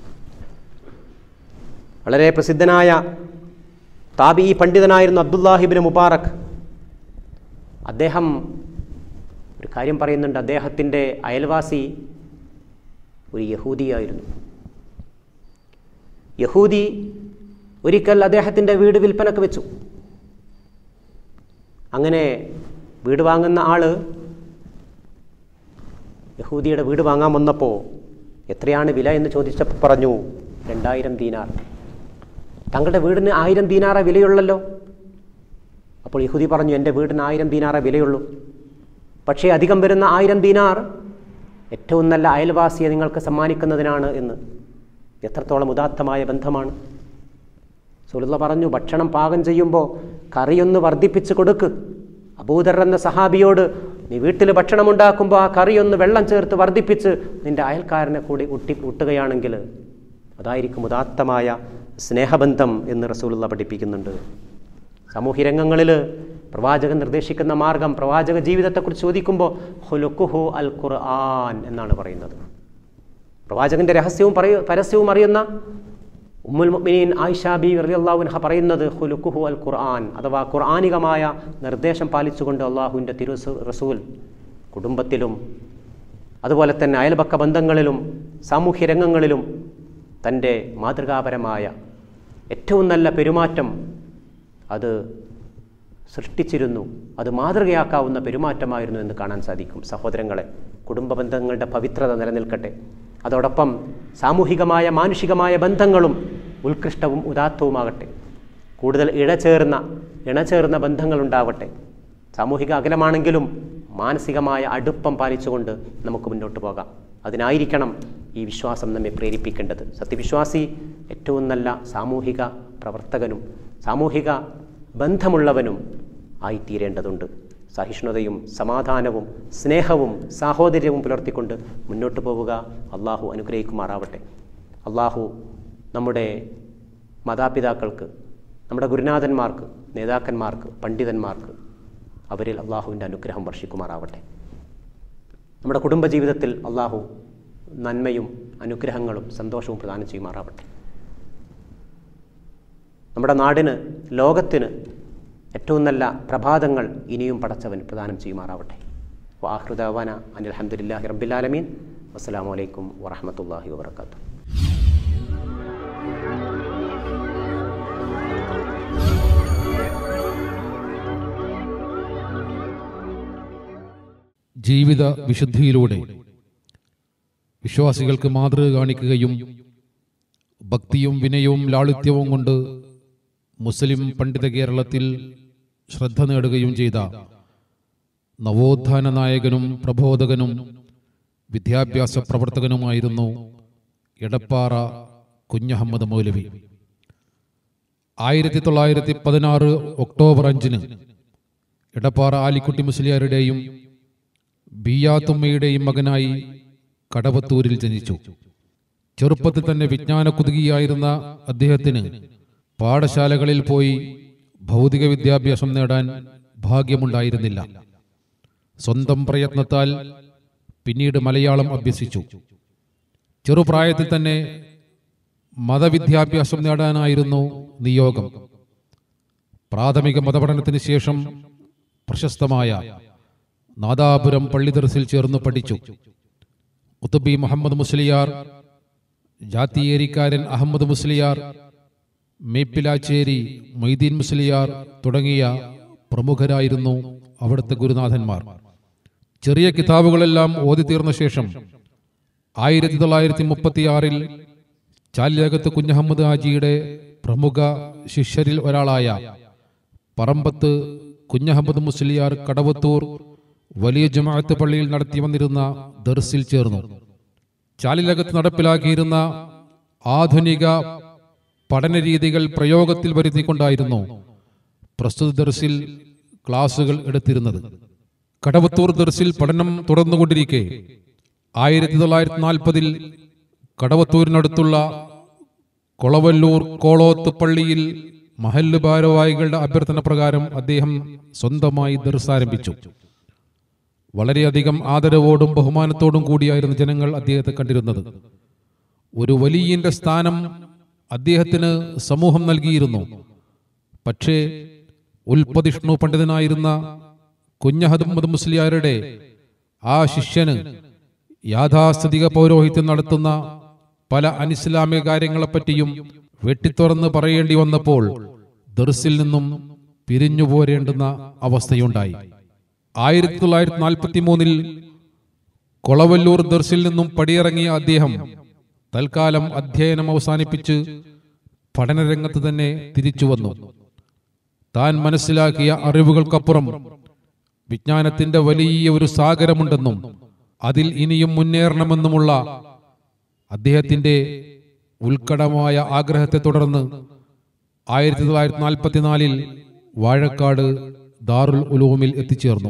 വളരെ പ്രസിദ്ധനായ താബിഈ പണ്ഡിതനായിരുന്നു അബ്ദുല്ലാഹിബ്നു മുബാറക്. അദ്ദേഹം ഒരു കാര്യം പറയുന്നുണ്ട്. അദ്ദേഹത്തിൻ്റെ അയൽവാസി ഒരു യഹൂദിയായിരുന്നു. യഹൂദി ഒരിക്കൽ അദ്ദേഹത്തിൻ്റെ വീട് വിൽപ്പനക്ക് വെച്ചു. അങ്ങനെ വീട് വാങ്ങുന്ന ആള് യഹൂദിയുടെ വീട് വാങ്ങാൻ വന്നപ്പോൾ എത്രയാണ് വില എന്ന് ചോദിച്ചപ്പോൾ പറഞ്ഞു രണ്ടായിരം ദീനാർ. തങ്ങളുടെ വീടിന് ആയിരം ദീനാറേ വിലയുള്ളല്ലോ. അപ്പോൾ യഹൂദി പറഞ്ഞു എൻ്റെ വീടിന് ആയിരം ദീനാറേ വിലയുള്ളൂ. പക്ഷേ അധികം വരുന്ന ആയിരം ദീനാർ ഏറ്റവും നല്ല അയൽവാസിയെ നിങ്ങൾക്ക് സമ്മാനിക്കുന്നതിനാണ് എന്ന്. എത്രത്തോളം ഉദാത്തമായ ബന്ധമാണ്. റസൂലുള്ളാഹി പറഞ്ഞു ഭക്ഷണം പാകം ചെയ്യുമ്പോൾ കറിയൊന്ന് വർദ്ധിപ്പിച്ച് കൊടുക്ക്. അബൂദർ എന്ന സഹാബിയോട് നീ വീട്ടിൽ ഭക്ഷണം ഉണ്ടാക്കുമ്പോൾ ആ കറിയൊന്ന് വെള്ളം ചേർത്ത് വർദ്ധിപ്പിച്ച് നിൻ്റെ അയൽക്കാരനെ കൂടി ഊട്ടി ഊട്ടുകയാണെങ്കിൽ അതായിരിക്കും ഉദാത്തമായ സ്നേഹബന്ധം എന്ന് റസൂലുള്ളാഹി പഠിപ്പിക്കുന്നുണ്ട്. സാമൂഹ്യ രംഗങ്ങളിൽ പ്രവാചകൻ നിർദ്ദേശിക്കുന്ന മാർഗം, പ്രവാചക ജീവിതത്തെക്കുറിച്ച് ചോദിക്കുമ്പോൾ ഖുലുഖുഹു അൽ ഖുർആൻ എന്നാണ് പറയുന്നത്. പ്രവാചകൻ്റെ രഹസ്യവും പറയ പരസ്യവും അറിയുന്ന ഉമ്മുൽ മുഅ്മിനീൻ ആയിഷ ബീവി റളിയല്ലാഹു അൻഹ പറയുന്നത് ഖുലുഖുഹു അൽ ഖുർആൻ, അഥവാ ഖുർആനികമായ നിർദ്ദേശം പാലിച്ചുകൊണ്ട് അള്ളാഹുവിൻ്റെ തിരു റസൂൽ കുടുംബത്തിലും അതുപോലെ തന്നെ അയൽപക്ക ബന്ധങ്ങളിലും സാമൂഹ്യ രംഗങ്ങളിലും തൻ്റെ മാതൃകാപരമായ ഏറ്റവും നല്ല പെരുമാറ്റം അത് സൃഷ്ടിച്ചിരുന്നു. അത് മാതൃകയാക്കാവുന്ന പെരുമാറ്റമായിരുന്നു എന്ന് കാണാൻ സാധിക്കും. സഹോദരങ്ങളെ, കുടുംബ ബന്ധങ്ങളുടെ പവിത്രത നിലനിൽക്കട്ടെ. അതോടൊപ്പം സാമൂഹികമായ മാനുഷികമായ ബന്ധങ്ങളും ഉത്കൃഷ്ടവും ഉദാത്തവുമാകട്ടെ. കൂടുതൽ ഇഴചേർന്ന ഇണചേർന്ന ബന്ധങ്ങളുണ്ടാവട്ടെ. സാമൂഹിക അകലമാണെങ്കിലും മാനസികമായ അടുപ്പം പാലിച്ചുകൊണ്ട് നമുക്ക് മുന്നോട്ട് പോകാം. അതിനായിരിക്കണം ഈ വിശ്വാസം നമ്മെ പ്രേരിപ്പിക്കേണ്ടത്. സത്യവിശ്വാസി ഏറ്റവും നല്ല സാമൂഹിക പ്രവർത്തകനും സാമൂഹിക ബന്ധമുള്ളവനും ആയിത്തീരേണ്ടതുണ്ട്. സഹിഷ്ണുതയും സമാധാനവും സ്നേഹവും സാഹോദര്യവും പുലർത്തിക്കൊണ്ട് മുന്നോട്ട് പോവുക. അള്ളാഹു അനുഗ്രഹിക്കുമാറാവട്ടെ. അള്ളാഹു നമ്മുടെ മാതാപിതാക്കൾക്ക്, നമ്മുടെ ഗുരുനാഥന്മാർക്ക്, നേതാക്കന്മാർക്ക്, പണ്ഡിതന്മാർക്ക് അവരിൽ അള്ളാഹുവിൻ്റെ അനുഗ്രഹം വർഷിക്കുമാറാവട്ടെ. നമ്മുടെ കുടുംബജീവിതത്തിൽ അള്ളാഹു നന്മയും അനുഗ്രഹങ്ങളും സന്തോഷവും പ്രദാനം ചെയ്യുമാറാവട്ടെ. നമ്മുടെ നാടിന്, ലോകത്തിന് ഏറ്റവും നല്ല പ്രഭാതങ്ങൾ ഇനിയും പടച്ചവൻ പ്രദാനം ചെയ്യുമാറാവട്ടെ. വആഖിറു ദഅവാന അനിൽ ഹംദുലില്ലാഹി റബ്ബിൽ ആലമീൻ. വസ്സലാമു അലൈക്കും വറഹ്മത്തുള്ളാഹി വബറകാതുഹു. ജീവിത വിശുദ്ധിയിലൂടെ വിശ്വാസികൾക്ക് മാതൃക കാണിക്കുകയും ഭക്തിയും വിനയവും ലാളിത്യവും കൊണ്ട് മുസ്ലിം പണ്ഡിത കേരളത്തിൽ ശ്രദ്ധ നേടുകയും ചെയ്ത നവോത്ഥാന നായകനും പ്രബോധകനും വിദ്യാഭ്യാസ പ്രവർത്തകനുമായിരുന്നു എടപ്പാറ കുഞ്ഞഹമ്മദ് മൗലവി. ആയിരത്തി തൊള്ളായിരത്തി പതിനാറ് ഒക്ടോബർ അഞ്ചിന് എടപ്പാറ ആലിക്കുട്ടി മുസ്ലിയാരുടെയും ബിയാത്തുമ്മയുടെയും മകനായി കടവത്തൂരിൽ ജനിച്ചു. ചെറുപ്പത്തിൽ തന്നെ വിജ്ഞാന കുതുകിയായിരുന്ന അദ്ദേഹത്തിന് പാഠശാലകളിൽ പോയി ഭൗതിക വിദ്യാഭ്യാസം നേടാൻ ഭാഗ്യമുണ്ടായിരുന്നില്ല. സ്വന്തം പ്രയത്നത്താൽ പിന്നീട് മലയാളം അഭ്യസിച്ചു. ചെറുപ്രായത്തിൽ തന്നെ മതവിദ്യാഭ്യാസം നേടാനായിരുന്നു നിയോഗം. പ്രാഥമിക മതപഠനത്തിന് ശേഷം പ്രശസ്തമായ നാദാപുരം പള്ളിദർസിൽ ചേർന്ന് പഠിച്ചു. കുത്തുബി മുഹമ്മദ് മുസ്ലിയാർ, ജാത്തിയേരിക്കാരൻ അഹമ്മദ് മുസ്ലിയാർ, മേപ്പിലാച്ചേരി മൊയ്തീൻ മുസ്ലിയാർ തുടങ്ങിയ പ്രമുഖരായിരുന്നു അവിടുത്തെ ഗുരുനാഥന്മാർ. ചെറിയ കിതാബുകളെല്ലാം ഓതി തീർന്ന ശേഷം ആയിരത്തി തൊള്ളായിരത്തി മുപ്പത്തിയാറിൽ ചാലിയകത്ത് കുഞ്ഞഹമ്മദ് ഹാജിയുടെ പ്രമുഖ ശിഷ്യരിൽ ഒരാളായ പറമ്പത്ത് കുഞ്ഞഹമ്മദ് മുസ്ലിയാർ കടവത്തൂർ വലിയ ജമാഅത്ത് പള്ളിയിൽ നടത്തി വന്നിരുന്ന ദർസിൽ ചേർന്നു. ചാലിലകത്ത് നടപ്പിലാക്കിയിരുന്ന ആധുനിക പഠനരീതികൾ പ്രയോഗത്തിൽ വരുത്തിക്കൊണ്ടായിരുന്നു പ്രസ്തുത ദർസിൽ ക്ലാസുകൾ എടുത്തിരുന്നത്. കടവത്തൂർ ദർസിൽ പഠനം തുടർന്നുകൊണ്ടിരിക്കെ ആയിരത്തി തൊള്ളായിരത്തി നാൽപ്പതിൽ കടവത്തൂരിനടുത്തുള്ള കൊളവല്ലൂർ കോളോത്ത് പള്ളിയിൽ മഹല്ല് ഭാരവാഹികളുടെ അഭ്യർത്ഥന പ്രകാരം അദ്ദേഹം സ്വന്തമായി ദർസ് ആരംഭിച്ചു. വളരെയധികം ആദരവോടും ബഹുമാനത്തോടും കൂടിയായിരുന്നു ജനങ്ങൾ അദ്ദേഹത്തെ കണ്ടിരുന്നത്. ഒരു വലിയന്റെ സ്ഥാനം അദ്ദേഹത്തിന് സമൂഹം നൽകിയിരുന്നു. പക്ഷേ ഉൽപ്പതിഷ്ണു പണ്ഡിതനായിരുന്ന കുഞ്ഞഹമ്മദ് മുസ്ലിയാരുടെ ആ ശിഷ്യന് യാഥാസ്ഥിതിക പൗരോഹിത്യം നടത്തുന്ന പല അനിസ്ലാമിക കാര്യങ്ങളെപ്പറ്റിയും വെട്ടിത്തുറന്ന് പറയേണ്ടി വന്നപ്പോൾ ദർസിൽ നിന്നും പിരിഞ്ഞു പോരേണ്ടുന്ന അവസ്ഥയുണ്ടായി. ആയിരത്തി തൊള്ളായിരത്തി നാൽപ്പത്തി മൂന്നിൽ കൊളവല്ലൂർ ദർസിൽ നിന്നും പടിയിറങ്ങിയ അദ്ദേഹം തൽക്കാലം അധ്യയനം അവസാനിപ്പിച്ച് പഠനരംഗത്ത് തന്നെ തിരിച്ചു വന്നു. താൻ മനസ്സിലാക്കിയ അറിവുകൾക്കപ്പുറം വിജ്ഞാനത്തിന്റെ വലിയ ഒരു സാഗരമുണ്ടെന്നും അതിൽ ഇനിയും മുന്നേറണമെന്നുമുള്ള അദ്ദേഹത്തിന്റെ ഉത്കടമായ ആഗ്രഹത്തെ തുടർന്ന് ആയിരത്തി തൊള്ളായിരത്തി നാൽപ്പത്തിനാലിൽ വാഴക്കാട് ദാറുൽ ഉലൂമിൽ എത്തിച്ചേർന്നു.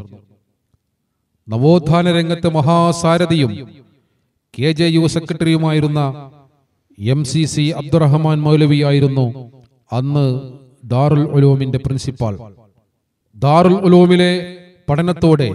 നവോത്ഥാന രംഗത്തെ മഹാസാരഥിയും കെ ജെ യു സെക്രട്ടറിയുമായിരുന്ന എം സി സി അബ്ദുറഹ്മാൻ മൗലവിയായിരുന്നു അന്ന് ദാറുൽ ഉലൂമിന്റെ പ്രിൻസിപ്പാൾ. ദാറുൽ ഉലൂമിലെ പഠനത്തോടെ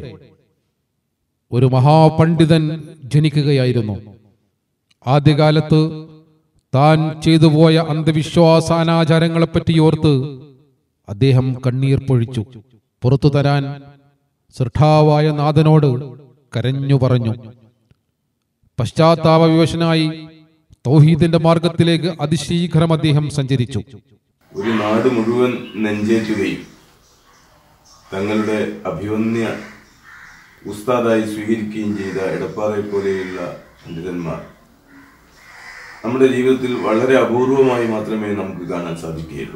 ഒരു മഹാപണ്ഡിതൻ ജനിക്കുകയായിരുന്നു. ആദ്യകാലത്ത് താൻ ചെയ്തുപോയ അന്ധവിശ്വാസ അനാചാരങ്ങളെപ്പറ്റി ഓർത്ത് അദ്ദേഹം കണ്ണീർ പൊഴിച്ചു. പുറത്തു തരാൻ ശ്രദ്ധാവായ നാഥനോട് കരഞ്ഞു പറഞ്ഞു. പശ്ചാത്താപ വിവശനായി തൗഹീദിന്റെ മാർഗത്തിലേക്ക് അതിശീഘ്രം അദ്ദേഹം സഞ്ചരിച്ചു. ഒരു നാട് മുഴുവൻ നെഞ്ചേറ്റുകയും തങ്ങളുടെ അഭിവന്യ ഉസ്താദായി സ്വീകരിക്കുകയും ചെയ്ത എടപ്പാറെ പോലെയുള്ള പണ്ഡിതന്മാർ നമ്മുടെ ജീവിതത്തിൽ വളരെ അപൂർവമായി മാത്രമേ നമുക്ക് കാണാൻ സാധിക്കുകയുള്ളൂ.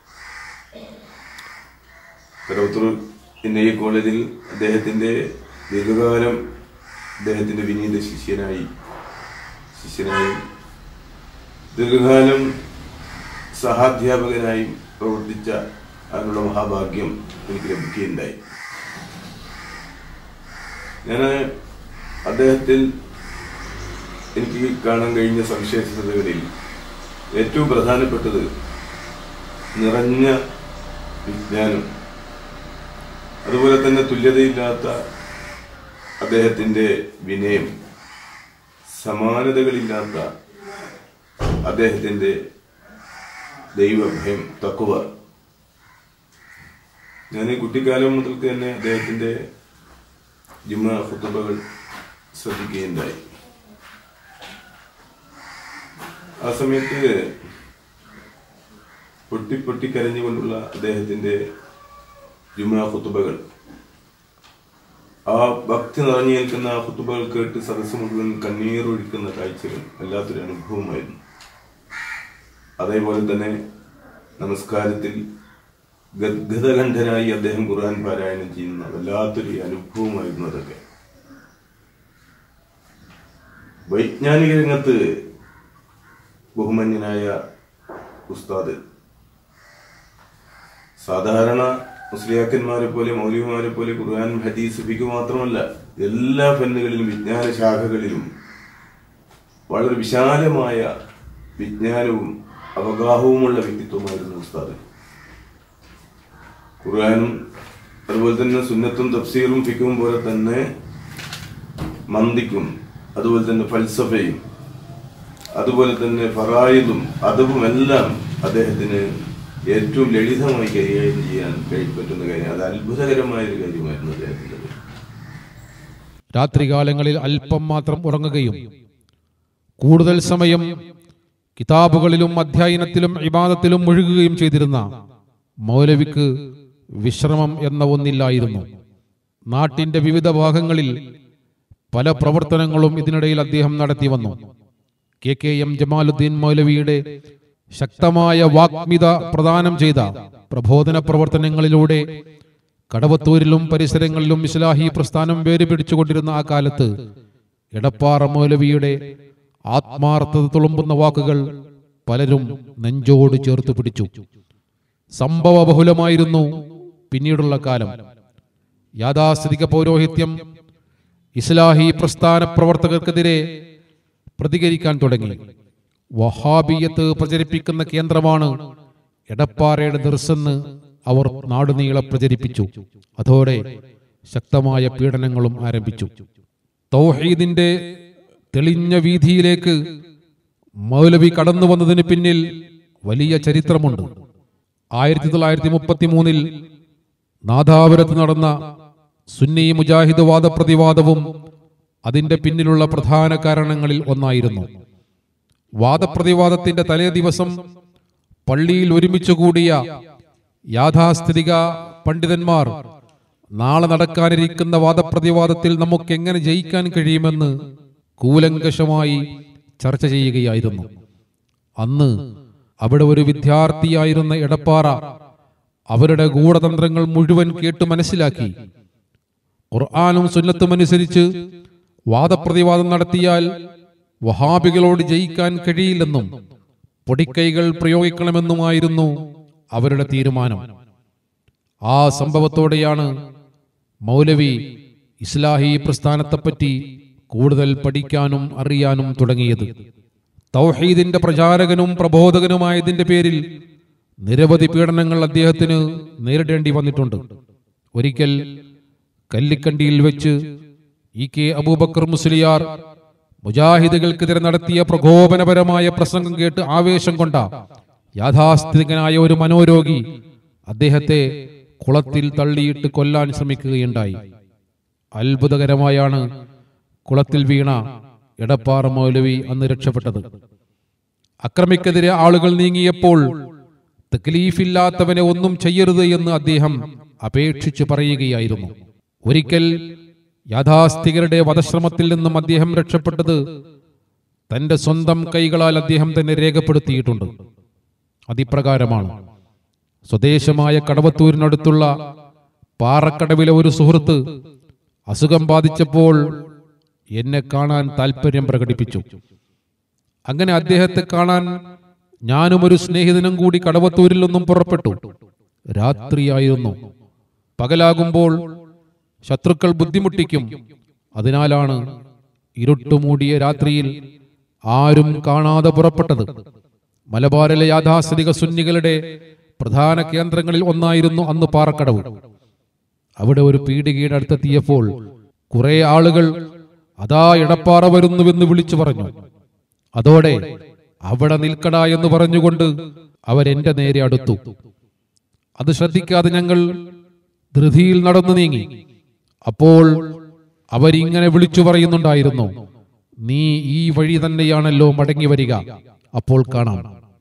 കടവത്തൂർ എന്ന ഈ കോളേജിൽ അദ്ദേഹത്തിന്റെ ദീർഘകാലം അദ്ദേഹത്തിന്റെ വിനീത ശിഷ്യനായി ശിഷ്യനായും ദീർഘകാലം സഹാധ്യാപകനായും പ്രവർത്തിച്ച അതിനുള്ള മഹാഭാഗ്യം എനിക്ക് ലഭിക്കുകയുണ്ടായി. ഞാൻ അദ്ദേഹത്തിൽ എനിക്ക് കാണാൻ കഴിഞ്ഞ സവിശേഷതകളിൽ ഏറ്റവും പ്രധാനപ്പെട്ടത് നിറഞ്ഞ വിജ്ഞാനം, അതുപോലെ തന്നെ തുല്യതയില്ലാത്ത അദ്ദേഹത്തിൻ്റെ വിനയം, സമാനതകളില്ലാത്ത അദ്ദേഹത്തിൻ്റെ ദൈവഭയം, തഖ്വ. ഞാൻ കുട്ടിക്കാലം മുതൽക്ക് തന്നെ അദ്ദേഹത്തിൻ്റെ ജുമാ ഖുതുബകൾ ശ്രദ്ധിക്കുകയുണ്ടായി. ആ സമയത്ത് പൊട്ടി പൊട്ടി കരഞ്ഞുകൊണ്ടുള്ള അദ്ദേഹത്തിന്റെ ജുമാ ഖുതുബകൾ, ആ ഭക്തി നിറഞ്ഞു നിൽക്കുന്ന ആ ഖുതുബകൾ കേട്ട് സദസ്സ് മുഴുവൻ കണ്ണീരൊഴിക്കുന്ന കാഴ്ചകൾ വല്ലാത്തൊരു അനുഭവമായിരുന്നു. അതേപോലെ തന്നെ നമസ്കാരത്തിൽ ഗദ്ഗതകണ്ഠനായി അദ്ദേഹം ഖുർആൻ പാരായണം ചെയ്യുന്ന വല്ലാത്തൊരു അനുഭവമായിരുന്നു അതൊക്കെ. വൈജ്ഞാനിക രംഗത്ത് ബഹുമാന്യനായ ഉസ്താദ് സാധാരണ മുസ്ലിയാക്കന്മാരെ പോലെ മൗലവിമാരെ പോലെ ഖുർആൻ ഹദീസ് ഫിഖ് മാത്രമല്ല എല്ലാ ഫന്നുകളിലും വിജ്ഞാന ശാഖകളിലും വളരെ വിശാലമായ വിജ്ഞാനവും അവഗാഹവുമുള്ള വ്യക്തിത്വമായിരുന്നു ഉസ്താദ്. ഖുർആനും അതുപോലെ തന്നെ സുന്നത്തും തഫ്സീറും ഫിഖും പോലെ തന്നെ മന്തിക്കും അതുപോലെ തന്നെ ഫൽസഫയും അതുപോലെ തന്നെ ഫറായിദും അദബും എല്ലാം അദ്ദേഹത്തിന് ഏറ്റവും ലളിതമായി കൈകാര്യം ചെയ്യാൻ പറ്റുന്ന കാര്യം. അത് അത്ഭുതകരമായ ഒരു കാര്യമായിരുന്നു അദ്ദേഹത്തിൻ്റെ. രാത്രികാലങ്ങളിൽ അല്പം മാത്രം ഉറങ്ങുകയും കൂടുതൽ സമയം കിതാബുകളിലും അധ്യയനത്തിലും ഇബാദത്തിലും മുഴുകുകയും ചെയ്തിരുന്ന മൗലവിക്ക് വിശ്രമം എന്ന ഒന്നില്ലായിരുന്നു. നാട്ടിന്റെ വിവിധ ഭാഗങ്ങളിൽ പല പ്രവർത്തനങ്ങളും ഇതിനിടയിൽ അദ്ദേഹം നടത്തി വന്നു. കെ കെ എം ജമാലുദ്ദീൻ മൗലവിയുടെ ശക്തമായ വാഗ്മിത പ്രദാനം ചെയ്ത പ്രബോധന പ്രവർത്തനങ്ങളിലൂടെ കടവത്തൂരിലും പരിസരങ്ങളിലും ഇസ്ലാഹി പ്രസ്ഥാനം വേര് പിടിച്ചുകൊണ്ടിരുന്ന ആ കാലത്ത് എടപ്പാറ മൗലവിയുടെ ആത്മാർത്ഥത തുളുമ്പുന്ന വാക്കുകൾ പലരും നെഞ്ചോട് ചേർത്ത് പിടിച്ചു. സംഭവ ബഹുലമായിരുന്നു പിന്നീടുള്ള കാലം. യാഥാസ്ഥിതിക പൗരോഹിത്യം ഇസ്ലാഹി പ്രസ്ഥാന പ്രവർത്തകർക്കെതിരെ പ്രതികരിക്കാൻ തുടങ്ങി. വഹാബിയത്ത് പ്രചരിപ്പിക്കുന്ന കേന്ദ്രമാണ് എടപ്പാറയുടെ ദർസെന്ന് അവർ നാടുനീളെ പ്രചരിപ്പിച്ചു. അതോടെ ശക്തമായ പീഡനങ്ങളും ആരംഭിച്ചു. തൗഹീദിന്റെ തെളിഞ്ഞ വീതിയിലേക്ക് മൗലവി കടന്നു വന്നതിന് പിന്നിൽ വലിയ ചരിത്രമുണ്ട്. ആയിരത്തി തൊള്ളായിരത്തി മുപ്പത്തി മൂന്നിൽ നാദാപുരത്ത് നടന്ന സുന്നി മുജാഹിദ് വാദപ്രതിവാദവും അതിന്റെ പിന്നിലുള്ള പ്രധാന കാരണങ്ങളിൽ ഒന്നായിരുന്നു. വാദപ്രതിവാദത്തിന്റെ തലേ ദിവസം പള്ളിയിൽ ഒരുമിച്ചു കൂടിയ യാഥാസ്ഥിതിക പണ്ഡിതന്മാർ നാളെ നടക്കാനിരിക്കുന്ന വാദപ്രതിവാദത്തിൽ നമുക്ക് എങ്ങനെ ജയിക്കാൻ കഴിയുമെന്ന് കൂലങ്കഷമായി ചർച്ച ചെയ്യുകയായിരുന്നു. അന്ന് അവിടെ ഒരു വിദ്യാർത്ഥിയായിരുന്ന എടപ്പാറ അവരുടെ ഗൂഢതന്ത്രങ്ങൾ മുഴുവൻ കേട്ട് മനസ്സിലാക്കി. ഖുർആനും സുന്നത്തും അനുസരിച്ച് വാദപ്രതിവാദം നടത്തിയാൽ വഹാബികളോട് ജയിക്കാൻ കഴിയില്ലെന്നും പൊടിക്കൈകൾ പ്രയോഗിക്കണമെന്നുമായിരുന്നു അവരുടെ തീരുമാനം. ആ സംഭവത്തോടെയാണ് മൗലവി ഇസ്ലാഹി പ്രസ്ഥാനത്തെപ്പറ്റി കൂടുതൽ പഠിക്കാനും അറിയാനും തുടങ്ങിയത്. തൗഹീദിന്റെ പ്രചാരകനും പ്രബോധകനുമായതിന്റെ പേരിൽ നിരവധി പീഡനങ്ങൾ അദ്ദേഹത്തിന് നേരിടേണ്ടി വന്നിട്ടുണ്ട്. ഒരിക്കൽ കല്ലിക്കണ്ടിയിൽ വെച്ച് ഇ കെ അബൂബക്കർ മുസ്ലിയാർ മുജാഹിദുകൾക്കെതിരെ നടത്തിയ പ്രകോപനപരമായ പ്രസംഗം കേട്ട് ആവേശം കൊണ്ട യാഥാസ്ഥിതികനായ ഒരു മനോരോഗി അദ്ദേഹത്തെ കുളത്തിൽ തള്ളിയിട്ട് കൊല്ലാൻ ശ്രമിക്കുകയുണ്ടായി. അത്ഭുതകരമായാണ് കുളത്തിൽ വീണ എടപ്പാറ മൗലവി അന്ന് രക്ഷപ്പെട്ടത്. അക്രമിക്കെതിരെ ആളുകൾ നീങ്ങിയപ്പോൾ തക്ലീഫില്ലാത്തവനെ ഒന്നും ചെയ്യരുത് എന്ന് അദ്ദേഹം അപേക്ഷിച്ചു പറയുകയായിരുന്നു. ഒരിക്കൽ യാഥാസ്ഥികരുടെ വധശ്രമത്തിൽ നിന്നും അദ്ദേഹം രക്ഷപ്പെട്ടത് തന്റെ സ്വന്തം കൈകളാൽ അദ്ദേഹം തന്നെ രേഖപ്പെടുത്തിയിട്ടുണ്ട്. അതിപ്രകാരമാണ് സ്വദേശമായ കടവത്തൂരിനടുത്തുള്ള പാറക്കടവിലെ ഒരു സുഹൃത്ത് അസുഖം ബാധിച്ചപ്പോൾ എന്നെ കാണാൻ താല്പര്യം പ്രകടിപ്പിച്ചു. അങ്ങനെ അദ്ദേഹത്തെ കാണാൻ ഞാനും ഒരു സ്നേഹിതനും കൂടി കടവത്തൂരിൽ നിന്നും പുറപ്പെട്ടു. രാത്രിയായിരുന്നു. പകലാകുമ്പോൾ ശത്രുക്കൾ ബുദ്ധിമുട്ടിക്കും. അതിനാലാണ് ഇരുട്ടുമൂടിയ രാത്രിയിൽ ആരും കാണാതെ പുറപ്പെട്ടത്. മലബാറിലെ യാഥാസ്ഥിതിക സുന്നികളുടെ പ്രധാന കേന്ദ്രങ്ങളിൽ ഒന്നായിരുന്നു അന്ന് പാറക്കടവ്. അവിടെ ഒരു പീടികയുടെ അടുത്തെത്തിയപ്പോൾ കുറെ ആളുകൾ അതാ എടപ്പാറ വരുന്നുവെന്ന് വിളിച്ചു പറഞ്ഞു. അതോടെ അവിടെ നിൽക്കട എന്ന് പറഞ്ഞുകൊണ്ട് അവരെന്റെ നേരെ അടുത്തു. അത് ശ്രദ്ധിക്കാതെ ഞങ്ങൾ ധൃതിയിൽ നടന്നു നീങ്ങി. അപ്പോൾ അവരിങ്ങനെ വിളിച്ചു പറയുന്നുണ്ടായിരുന്നു, നീ ഈ വഴി തന്നെയാണല്ലോ മടങ്ങി വരിക, അപ്പോൾ കാണാം.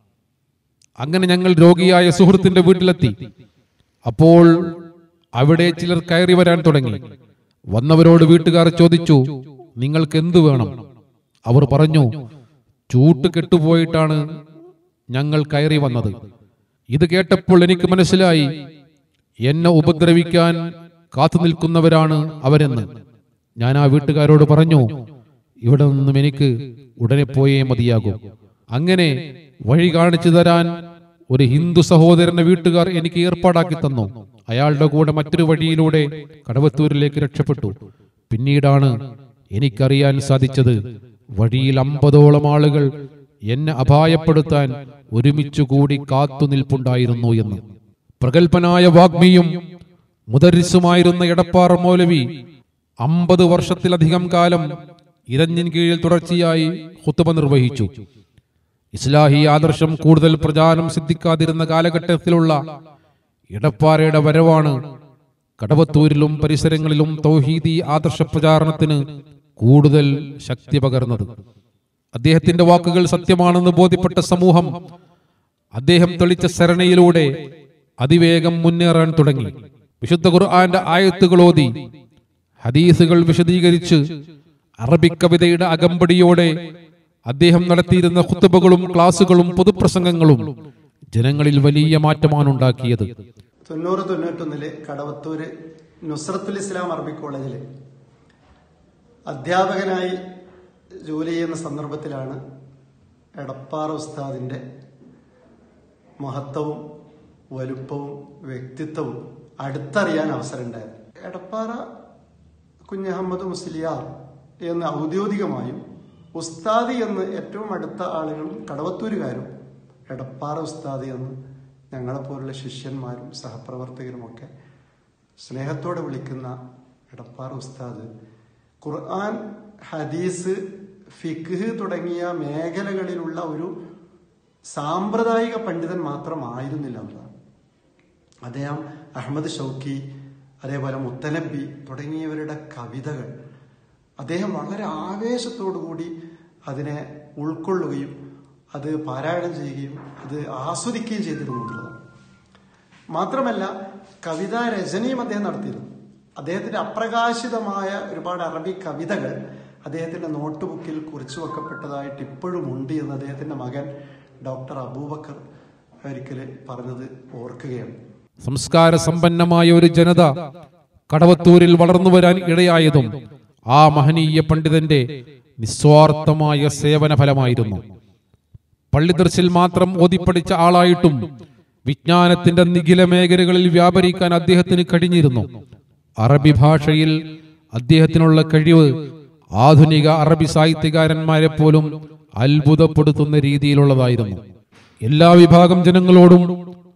അങ്ങനെ ഞങ്ങൾ രോഗിയായ സുഹൃത്തിന്റെ വീട്ടിലെത്തി. അപ്പോൾ അവിടെ ചിലർ കയറി വരാൻ തുടങ്ങി. വന്നവരോട് വീട്ടുകാർ ചോദിച്ചു, നിങ്ങൾക്ക് എന്തു വേണം? അവർ പറഞ്ഞു, ചൂട്ട് കെട്ടുപോയിട്ടാണ് ഞങ്ങൾ കയറി വന്നത്. ഇത് കേട്ടപ്പോൾ എനിക്ക് മനസ്സിലായി എന്നെ ഉപദ്രവിക്കാൻ കാത്തു നിൽക്കുന്നവരാണ് അവരെന്ന്. ഞാൻ ആ വീട്ടുകാരോട് പറഞ്ഞു, ഇവിടെ നിന്നും എനിക്ക് ഉടനെ പോയേ മതിയാകും. അങ്ങനെ വഴി കാണിച്ചു തരാൻ ഒരു ഹിന്ദു സഹോദരന്റെ വീട്ടുകാർ എനിക്ക് ഏർപ്പാടാക്കി തന്നു. അയാളുടെ കൂടെ മറ്റൊരു വഴിയിലൂടെ കടവത്തൂരിലേക്ക് രക്ഷപ്പെട്ടു. പിന്നീടാണ് എനിക്കറിയാൻ സാധിച്ചത് വഴിയിൽ അമ്പതോളം ആളുകൾ എന്നെ അപായപ്പെടുത്താൻ ഒരുമിച്ചുകൂടി കാത്തു നിൽപ്പുണ്ടായിരുന്നു എന്ന്. പ്രഗത്ഭനായ വാഗ്മിയും മുദരിസുമായിരുന്ന എടപ്പാറ മൗലവി അമ്പത് വർഷത്തിലധികം കാലം ഇരഞ്ഞിൻ കീഴിൽ തുടർച്ചയായി ഖുത്ബ നിർവഹിച്ചു. ഇസ്ലാഹി ആദർശം കൂടുതൽ പ്രചാരം സിദ്ധിക്കാതിരുന്ന കാലഘട്ടത്തിലുള്ള എടപ്പാറയുടെ വരവാണ് കടവത്തൂരിലും പരിസരങ്ങളിലും തൗഹീദി ആദർശ പ്രചാരണത്തിന് കൂടുതൽ ശക്തി പകർന്നത്. അദ്ദേഹത്തിന്റെ വാക്കുകൾ സത്യമാണെന്ന് ബോധ്യപ്പെട്ട സമൂഹം അദ്ദേഹം തെളിച്ച സരണയിലൂടെ അതിവേഗം മുന്നേറാൻ തുടങ്ങി. വിശുദ്ധ ഖുർആന്റെ ആയത്തുകൾ ഓതി, ഹദീസുകൾ വിശദീകരിച്ച്, അറബിക് കവിതയുടെ അകമ്പടിയോടെ അദ്ദേഹം നടത്തിയിരുന്ന ഖുത്ബകളും ക്ലാസുകളും പൊതുപ്രസംഗങ്ങളും ജനങ്ങളിൽ വലിയ മാറ്റമാണ് ഉണ്ടാക്കിയത്. തൊണ്ണൂറ് തൊണ്ണൂറ്റൊന്നില് കടവത്തൂര് നുസ്രത്തുൽ ഇസ്ലാം അറബിക് കോളേജിൽ അധ്യാപകനായി ജോലി ചെയ്യുന്ന സന്ദർഭത്തിലാണ് എടപ്പാറ ഉസ്താദിന്റെ മഹത്വവും വലുപ്പവും വ്യക്തിത്വവും അടുത്തറിയാൻ അവസരമുണ്ടായത്. എടപ്പാറ കുഞ്ഞഹമ്മദ് മുസ്ലിയാർ എന്ന് ഔദ്യോഗികമായും ഉസ്താദി എന്ന് ഏറ്റവും അടുത്ത ആളുകളും കടവത്തൂരുകാരും എടപ്പാറ ഉസ്താദി എന്ന് ഞങ്ങളെപ്പോലുള്ള ശിഷ്യന്മാരും സഹപ്രവർത്തകരുമൊക്കെ സ്നേഹത്തോടെ വിളിക്കുന്ന എടപ്പാറ ഉസ്താദ് ഖുർആൻ, ഹദീസ്, ഫിഖ് തുടങ്ങിയ മേഖലകളിലുള്ള ഒരു സാമ്പ്രദായിക പണ്ഡിതൻ മാത്രമായിരുന്നില്ല എന്നതാണ്. അദ്ദേഹം അഹമ്മദ് ഷൗക്കി, അതേപോലെ മുത്തനബി തുടങ്ങിയവരുടെ കവിതകൾ അദ്ദേഹം വളരെ ആവേശത്തോടുകൂടി അതിനെ ഉൾക്കൊള്ളുകയും അത് പാരായണം ചെയ്യുകയും അത് ആസ്വദിക്കുകയും ചെയ്തിരുന്നു എന്നുള്ളതാണ്. മാത്രമല്ല കവിതാ രചനയും അദ്ദേഹം നടത്തിയിരുന്നു. അദ്ദേഹത്തിന്റെ അപ്രകാശിതമായ ഒരുപാട് അറബി കവിതകൾ അദ്ദേഹത്തിന്റെ നോട്ട് ബുക്കിൽ കുറിച്ചു വെക്കപ്പെട്ടതായിട്ട് ഇപ്പോഴും ഉണ്ട് എന്ന് അദ്ദേഹത്തിന്റെ മകൻ ഡോക്ടർ അബൂബക്കർ ഒരിക്കല് പറഞ്ഞത് ഓർക്കുകയാണ്. സംസ്കാര സമ്പന്നമായ ഒരു ജനത കടവത്തൂരിൽ വളർന്നു വരാൻ ഇടയായതും ആ മഹനീയ പണ്ഡിതന്റെ നിസ്വാർത്ഥമായ സേവന ഫലമായിരുന്നു. പള്ളിദർശിൽ മാത്രം ഓതിപ്പടിച്ച ആളായിട്ടും വിജ്ഞാനത്തിന്റെ നിഖില മേഖലകളിൽ വ്യാപരിക്കാൻ അദ്ദേഹത്തിന് കഴിഞ്ഞിരുന്നു. അറബി ഭാഷയിൽ അദ്ദേഹത്തിനുള്ള കഴിവ് ആധുനിക അറബി സാഹിത്യകാരന്മാരെ പോലും അത്ഭുതപ്പെടുത്തുന്ന രീതിയിലുള്ളതായിരുന്നു. എല്ലാ വിഭാഗം ജനങ്ങളോടും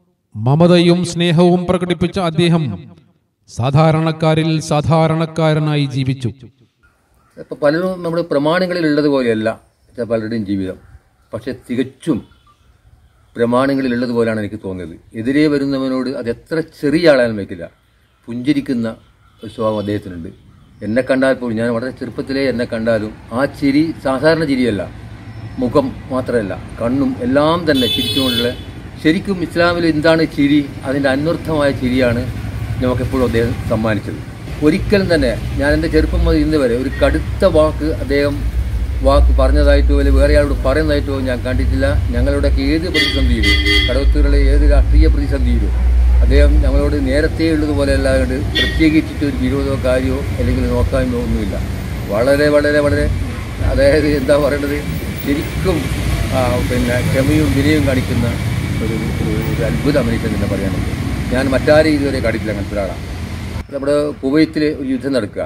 മമതയും സ്നേഹവും പ്രകടിപ്പിച്ച അദ്ദേഹം സാധാരണക്കാരിൽ സാധാരണക്കാരനായി ജീവിച്ചു. ഇപ്പൊ പലരും നമ്മുടെ പ്രമാണങ്ങളിൽ ഉള്ളതുപോലെയല്ല പലരുടെയും ജീവിതം. പക്ഷെ തികച്ചും പ്രമാണങ്ങളിൽ ഉള്ളതുപോലെയാണ് എനിക്ക് തോന്നിയത്. എതിരെ വരുന്നവനോട് അത് എത്ര ചെറിയ ആളായാലും വയ്ക്കില്ല, പുഞ്ചിരിക്കുന്ന ഒരു സ്വഭാവം അദ്ദേഹത്തിനുണ്ട്. എന്നെ കണ്ടാൽ പോലും, ഞാൻ വളരെ ചെറുപ്പത്തിലേ എന്നെ കണ്ടാലും ആ ചിരി സാധാരണ ചിരിയല്ല, മുഖം മാത്രമല്ല കണ്ണും എല്ലാം തന്നെ ചിരിച്ചുകൊണ്ടുള്ള, ശരിക്കും ഇസ്ലാമിൽ എന്താണ് ചിരി, അതിൻ്റെ അന്വർത്ഥമായ ചിരിയാണ് നമുക്കെപ്പോഴും അദ്ദേഹം സമ്മാനിച്ചത്. ഒരിക്കലും തന്നെ ഞാൻ എൻ്റെ ചെറുപ്പം മുതൽ ഇന്ന് വരെ ഒരു കടുത്ത വാക്ക് അദ്ദേഹം വാക്ക് പറഞ്ഞതായിട്ടോ അല്ലെങ്കിൽ വേറെ ആളോട് പറയുന്നതായിട്ടോ ഞാൻ കണ്ടിട്ടില്ല. ഞങ്ങളുടെയൊക്കെ ഏത് പ്രതിസന്ധിയിലും, കടവത്തൂരിലെ ഏത് രാഷ്ട്രീയ പ്രതിസന്ധിയിലും അദ്ദേഹം ഞങ്ങളോട് നേരത്തെ ഉള്ളതുപോലെ അല്ലാണ്ട് പ്രത്യേകിച്ചിട്ട് ഒരു വിരോധമോ കാര്യമോ അല്ലെങ്കിൽ നോക്കാമോ ഒന്നുമില്ല. വളരെ വളരെ വളരെ അതായത് എന്താ പറയേണ്ടത്, ശരിക്കും പിന്നെ ക്ഷമയും വിനയവും കാണിക്കുന്ന ഒരു ഒരു അത്ഭുത മനുഷ്യൻ തന്നെ പറയാനുണ്ട്. ഞാൻ മറ്റാരെയും ഇതുവരെ കണ്ടിട്ടില്ല അങ്ങനത്തെ ഒരാളാണ്. നമ്മുടെ കുവൈത്തിൽ ഒരു യുദ്ധം നടക്കുക.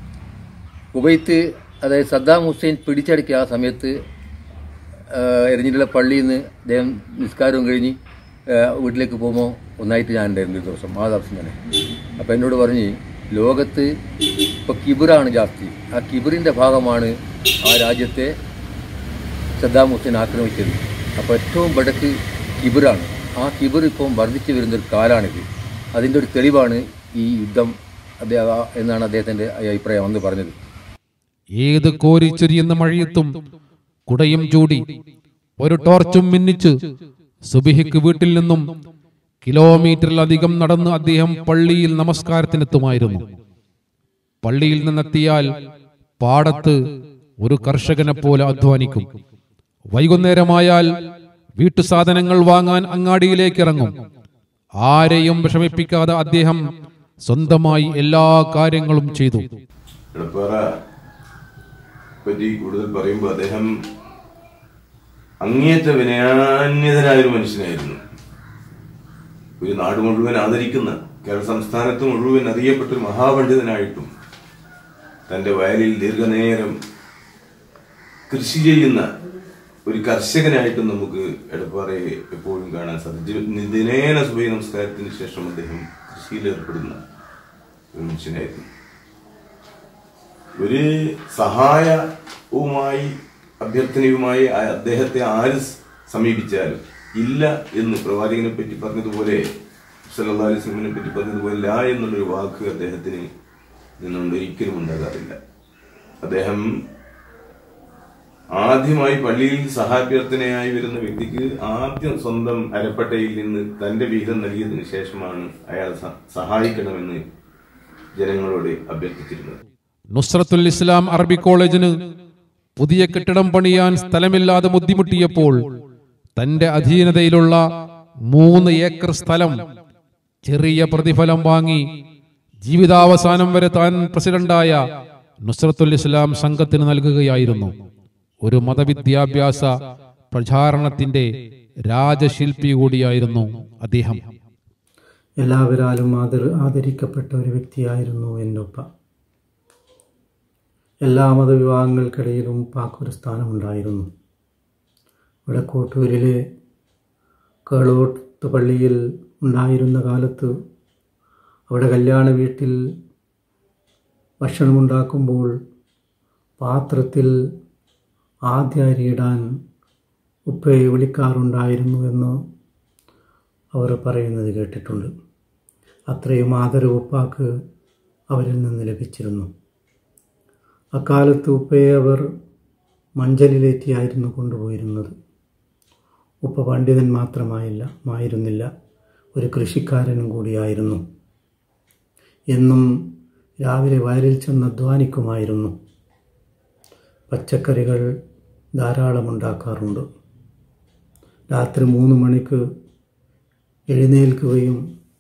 കുവൈത്ത് അതായത് സദ്ദാം ഹുസൈൻ പിടിച്ചടക്കിയ ആ സമയത്ത് എറിഞ്ഞിട്ടുള്ള പള്ളിയിൽ നിന്ന് അദ്ദേഹം നിസ്കാരവും കഴിഞ്ഞ് വീട്ടിലേക്ക് പോകുമ്പോൾ ഒന്നായിട്ട് ഞാൻ ഉണ്ടായിരുന്നു ഒരു ദിവസം, ആ ദിവസം തന്നെ. അപ്പോൾ എന്നോട് പറഞ്ഞ് ലോകത്ത് ഇപ്പോൾ കിബിറാണ് ജാസ്തി, ആ കിബിറിൻ്റെ ഭാഗമാണ് ആ രാജ്യത്തെ സദ്ദാം ഹുസൈൻ ആക്രമിച്ചത്. അപ്പോൾ ഏറ്റവും വടക്ക് കിബിറാണ്. ആ കിബിർ ഇപ്പം വർദ്ധിച്ചു വരുന്നൊരു കാലാണിത്. അതിൻ്റെ ഒരു തെളിവാണ് ഈ യുദ്ധം അദ്ദേഹം എന്നാണ് അദ്ദേഹത്തിൻ്റെ അഭിപ്രായം വന്ന് പറഞ്ഞത്. ഏത് കോരിച്ചൊരിയുന്ന മഴയത്തും കുടയും ചൂടി ഒരു ടോർച്ചും മിന്നിച്ച് സുബിഹിക്ക് വീട്ടിൽ നിന്നും കിലോമീറ്ററിലധികം നടന്ന് അദ്ദേഹം പള്ളിയിൽ നമസ്കാരത്തിനെത്തുമായിരുന്നു. പള്ളിയിൽ നിന്നെത്തിയാൽ പാടത്ത് ഒരു കർഷകനെ പോലെ അധ്വാനിക്കും. വൈകുന്നേരമായാൽ വീട്ടുസാധനങ്ങൾ വാങ്ങാൻ അങ്ങാടിയിലേക്ക് ഇറങ്ങും. ആരെയും വിഷമിപ്പിക്കാതെ അദ്ദേഹം സ്വന്തമായി എല്ലാ കാര്യങ്ങളും ചെയ്തു. പറ്റി കൂടുതൽ പറയുമ്പോൾ അദ്ദേഹം അങ്ങേയറ്റ വിനയാന്യതനായൊരു മനുഷ്യനായിരുന്നു. ഒരു നാട് മുഴുവൻ ആദരിക്കുന്ന, കേരള സംസ്ഥാനത്ത് മുഴുവൻ അറിയപ്പെട്ട ഒരു മഹാപണ്ഡിതനായിട്ടും തന്റെ വയലിൽ ദീർഘനേരം കൃഷി ചെയ്യുന്ന ഒരു കർഷകനായിട്ടും നമുക്ക് എടപ്പാറയെ എപ്പോഴും കാണാൻ സാധിച്ചു. ദിനേന സുബഹി നമസ്കാരത്തിന് ശേഷം അദ്ദേഹം കൃഷിയിൽ ഏർപ്പെടുന്ന ഒരു മനുഷ്യനായിരുന്നു. ഒരു സഹായവുമായി അഭ്യർത്ഥനയുമായി അദ്ദേഹത്തെ ആര് സമീപിച്ചാലും ഇല്ല എന്ന് പ്രവാചകനെ പറ്റി പറഞ്ഞതുപോലെ, സല്ലല്ലാഹു അലൈഹി വസല്ലമയെ പറ്റി പറഞ്ഞതുപോലെ ലാ എന്നുള്ളൊരു വാക്ക് അദ്ദേഹത്തിന് നിന്നുകൊണ്ട് ഒരിക്കലും ഉണ്ടാകാറില്ല. അദ്ദേഹം ആദ്യമായി പള്ളിയിൽ സഹാഭ്യർത്ഥനയായി വരുന്ന വ്യക്തിക്ക് ആദ്യം സ്വന്തം അരപ്പട്ടയിൽ നിന്ന് തന്റെ വിഹിതം നൽകിയതിനു ശേഷമാണ് അയാൾ സഹായിക്കണമെന്ന് ജനങ്ങളോട് അഭ്യർത്ഥിച്ചിരുന്നത്. നുസ്രത്തുൽ ഇസ്ലാം അറബി കോളേജിന് പുതിയ കെട്ടിടം പണിയാൻ സ്ഥലമില്ലാതെ ബുദ്ധിമുട്ടിയപ്പോൾ തന്റെ അധീനതയിലുള്ള മൂന്ന് ഏക്കർ സ്ഥലം ചെറിയ പ്രതിഫലം വാങ്ങി ജീവിതാവസാനം വരെ താൻ പ്രസിഡന്റായ നുസ്രത്തുൽ ഇസ്ലാം സംഘത്തിന് നൽകുകയായിരുന്നു. ഒരു മതവിദ്യാഭ്യാസ പ്രചാരണത്തിന്റെ രാജശില്പി കൂടിയായിരുന്നു അദ്ദേഹം. എല്ലാവരാലും ആദര ആദരിക്കപ്പെട്ട ഒരു വ്യക്തിയായിരുന്നു എൻ്റെ ഉപ്പ. എല്ലാ മതവിഭാഗങ്ങൾക്കിടയിലും ഉപ്പാക്കൊരു സ്ഥാനമുണ്ടായിരുന്നു. ഇവിടെ കോട്ടൂരിലെ കേളോട്ട് പള്ളിയിൽ ഉണ്ടായിരുന്ന കാലത്ത് അവിടെ കല്യാണ വീട്ടിൽ ഭക്ഷണമുണ്ടാക്കുമ്പോൾ പാത്രത്തിൽ ആദ്യ അരിയിടാൻ ഉപ്പയെ വിളിക്കാറുണ്ടായിരുന്നു എന്ന് അവർ പറയുന്നത് കേട്ടിട്ടുണ്ട്. അത്രയും ആദരവ് ഉപ്പാക്ക് അവരിൽ നിന്ന് ലഭിച്ചിരുന്നു. അക്കാലത്ത് ഉപ്പയെ അവർ മഞ്ചലിലേറ്റിയായിരുന്നു കൊണ്ടുപോയിരുന്നത്. ഉപ്പ പണ്ഡിതൻ മാത്രമായില്ല മായിരുന്നില്ല ഒരു കൃഷിക്കാരനും കൂടിയായിരുന്നു. എന്നും രാവിലെ വയലിൽ ചെന്ന് അധ്വാനിക്കുമായിരുന്നു. പച്ചക്കറികൾ ധാരാളം ഉണ്ടാക്കാറുണ്ട്. രാത്രി മൂന്ന് മണിക്ക് എഴുന്നേൽക്കുകയും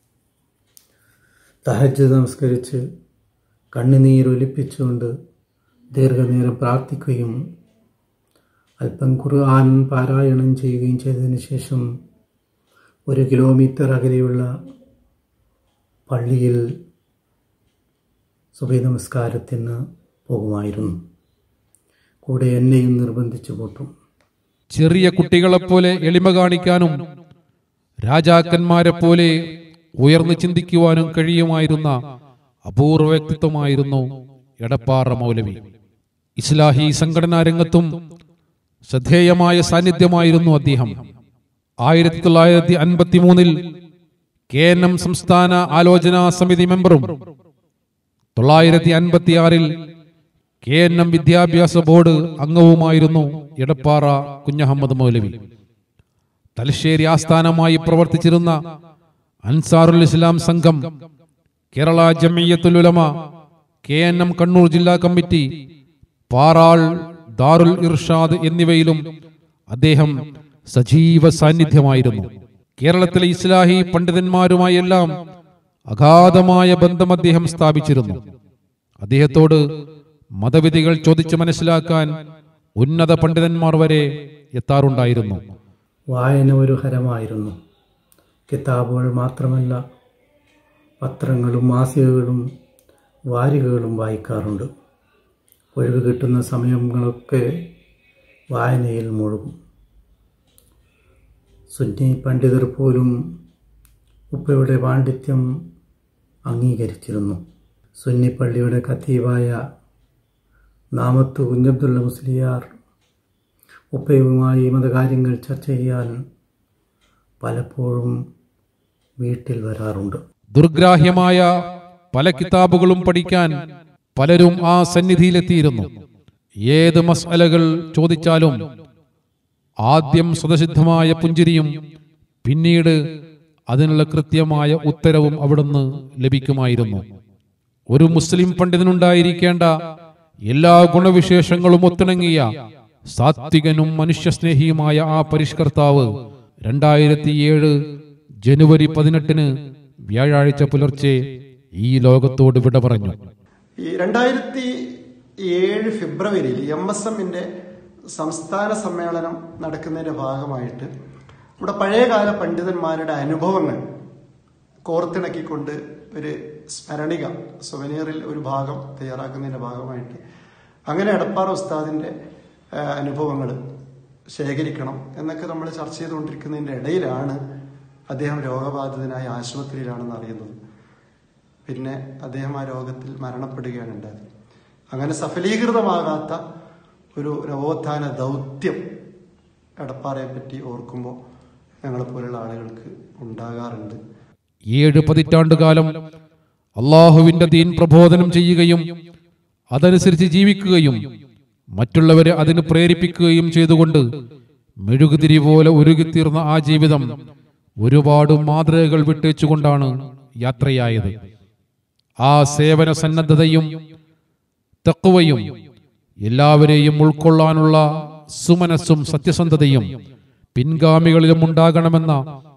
തഹജ്ജുദ് നമസ്കരിച്ച് കണ്ണുനീരൊലിപ്പിച്ചുകൊണ്ട് ദീർഘനേരം പ്രാർത്ഥിക്കുകയും അല്പം ഖുർആൻ പാരായണം ചെയ്യുകയും ചെയ്തതിന് ശേഷം ഒരു കിലോമീറ്റർ അകലെയുള്ള പള്ളിയിൽ സുബഹി നമസ്കാരത്തിന് പോകുമായിരുന്നു. കൂടെ എന്നെയും നിർബന്ധിച്ചു കൂട്ടും. ചെറിയ കുട്ടികളെപ്പോലെ എളിമ കാണിക്കാനും രാജാക്കന്മാരെ പോലെ ഉയർന്നു ചിന്തിക്കുവാനും കഴിയുമായിരുന്ന അപൂർവ വ്യക്തിത്വമായിരുന്നു എടപ്പാറ മൗലവി. ഇസ്ലാഹി സംഘടനാ രംഗത്തും ശ്രദ്ധേയമായ സാന്നിധ്യമായിരുന്നു അദ്ദേഹം. ആയിരത്തി തൊള്ളായിരത്തി അൻപത്തി മൂന്നിൽ കെ എൻ എം സംസ്ഥാന ആലോചനാ സമിതി മെമ്പറും തൊള്ളായിരത്തി അൻപത്തി ആറിൽ കെ എൻ എം വിദ്യാഭ്യാസ ബോർഡ് അംഗവുമായിരുന്നു എടപ്പാറ കുഞ്ഞഹമ്മദ് മൗലവി. തലശ്ശേരി ആസ്ഥാനമായി പ്രവർത്തിച്ചിരുന്ന അൻസാറുൽ ഇസ്ലാം സംഘം, Kerala Jamiyathul Ulama, K N M Kannur ജില്ലാ കമ്മിറ്റി, പാറാൾ ദാറുൽ ഇർഷാദ് എന്നിവയിലും അദ്ദേഹം സജീവ സാന്നിധ്യമായിരുന്നു. കേരളത്തിലെ ഇസ്ലാഹി പണ്ഡിതന്മാരുമായെല്ലാം അഗാധമായ ബന്ധം അദ്ദേഹം സ്ഥാപിച്ചിരുന്നു. അദ്ദേഹത്തോട് മതവിധികൾ ചോദിച്ചു മനസ്സിലാക്കാൻ ഉന്നത പണ്ഡിതന്മാർ വരെ എത്താറുണ്ടായിരുന്നു. വായന ഒരു ഹരമായിരുന്നു. കിതാബുകൾ മാത്രമല്ല, പത്രങ്ങളും മാസികകളും വാരികകളും വായിക്കാറുണ്ട്. ഒഴിവ് കിട്ടുന്ന സമയങ്ങളൊക്കെ വായനയിൽ മുഴുകും. സുന്നി പണ്ഡിതർ പോലും ഉപ്പയുടെ പാണ്ഡിത്യം അംഗീകരിച്ചിരുന്നു. സുന്നി പള്ളിയുടെ ഖത്തീബായ നാമത്ത് കുഞ്ഞബ്ദുള്ള മുസ്ലിയാർ ഉപ്പയുമായി മതകാര്യങ്ങൾ ചർച്ച ചെയ്യാൻ പലപ്പോഴും വീട്ടിൽ വരാറുണ്ട്. ദുർഗ്രാഹ്യമായ പല കിതാബുകളും പഠിക്കാൻ പലരും ആ സന്നിധിയിലെത്തിയിരുന്നു. ഏത് മസ്അലകൾ ചോദിച്ചാലും ആദ്യം സ്വതസിദ്ധമായ പുഞ്ചിരിയും പിന്നീട് അതിനുള്ള കൃത്യമായ ഉത്തരവും അവിടുന്ന് ലഭിക്കുമായിരുന്നു. ഒരു മുസ്ലിം പണ്ഡിതനുണ്ടായിരിക്കേണ്ട എല്ലാ ഗുണവിശേഷങ്ങളും ഒത്തിണങ്ങിയ സാത്വികനും മനുഷ്യസ്നേഹിയുമായ ആ പരിഷ്കർത്താവ് രണ്ടായിരത്തി ഏഴ് ജനുവരി പതിനെട്ടിന് വ്യാഴാഴ്ച പുലർച്ചെ ഈ ലോകത്തോട് വിട പറഞ്ഞു. ഈ രണ്ടായിരത്തി ഏഴ് ഫെബ്രുവരിയിൽ എം എസ് എമ്മിന്റെ സംസ്ഥാന സമ്മേളനം നടക്കുന്നതിന്റെ ഭാഗമായിട്ട് നമ്മുടെ പഴയകാല പണ്ഡിതന്മാരുടെ അനുഭവങ്ങൾ കോർത്തിണക്കിക്കൊണ്ട് ഒരു സ്മരണിക സുവനീറിൽ ഒരു ഭാഗം തയ്യാറാക്കുന്നതിന്റെ ഭാഗമായിട്ട് അങ്ങനെ എടപ്പാറ ഉസ്താദിന്റെ അനുഭവങ്ങൾ ശേഖരിക്കണം എന്നൊക്കെ നമ്മൾ ചർച്ച ചെയ്തുകൊണ്ടിരിക്കുന്നതിന്റെ ഇടയിലാണ് അദ്ദേഹം രോഗബാധിതനായി ആശുപത്രിയിലാണെന്ന് അറിയുന്നത്. പിന്നെ അദ്ദേഹം ആ രോഗത്തിൽ മരണപ്പെടുകയാണ് ഉണ്ടായത്. അങ്ങനെ സഫലീകൃതമാകാത്ത ഒരു നവോത്ഥാന ദൗത്യം എടപ്പാറയെ പറ്റി ഓർക്കുമ്പോൾ ഞങ്ങളെപ്പോലുള്ള ആളുകൾക്ക് ഉണ്ടാകാറുണ്ട്. ഏഴ് പതിറ്റാണ്ടുകാലം അള്ളാഹുവിന്റെ ദീൻ പ്രബോധനം ചെയ്യുകയും അതനുസരിച്ച് ജീവിക്കുകയും മറ്റുള്ളവരെ അതിന് പ്രേരിപ്പിക്കുകയും ചെയ്തുകൊണ്ട് മെഴുകുതിരി പോലെ ഉരുകിത്തീർന്ന ആ ജീവിതം ഒരുപാട് മാതൃകകൾ വിട്ടേച്ചുകൊണ്ടാണ് യാത്രയായത്. ആ സേവന സന്നദ്ധതയും തഖ്വയും എല്ലാവരെയും ഉൾക്കൊള്ളാനുള്ള സുമനസ്സും സത്യസന്ധതയും പിൻഗാമികളിലും ഉണ്ടാകണമെന്ന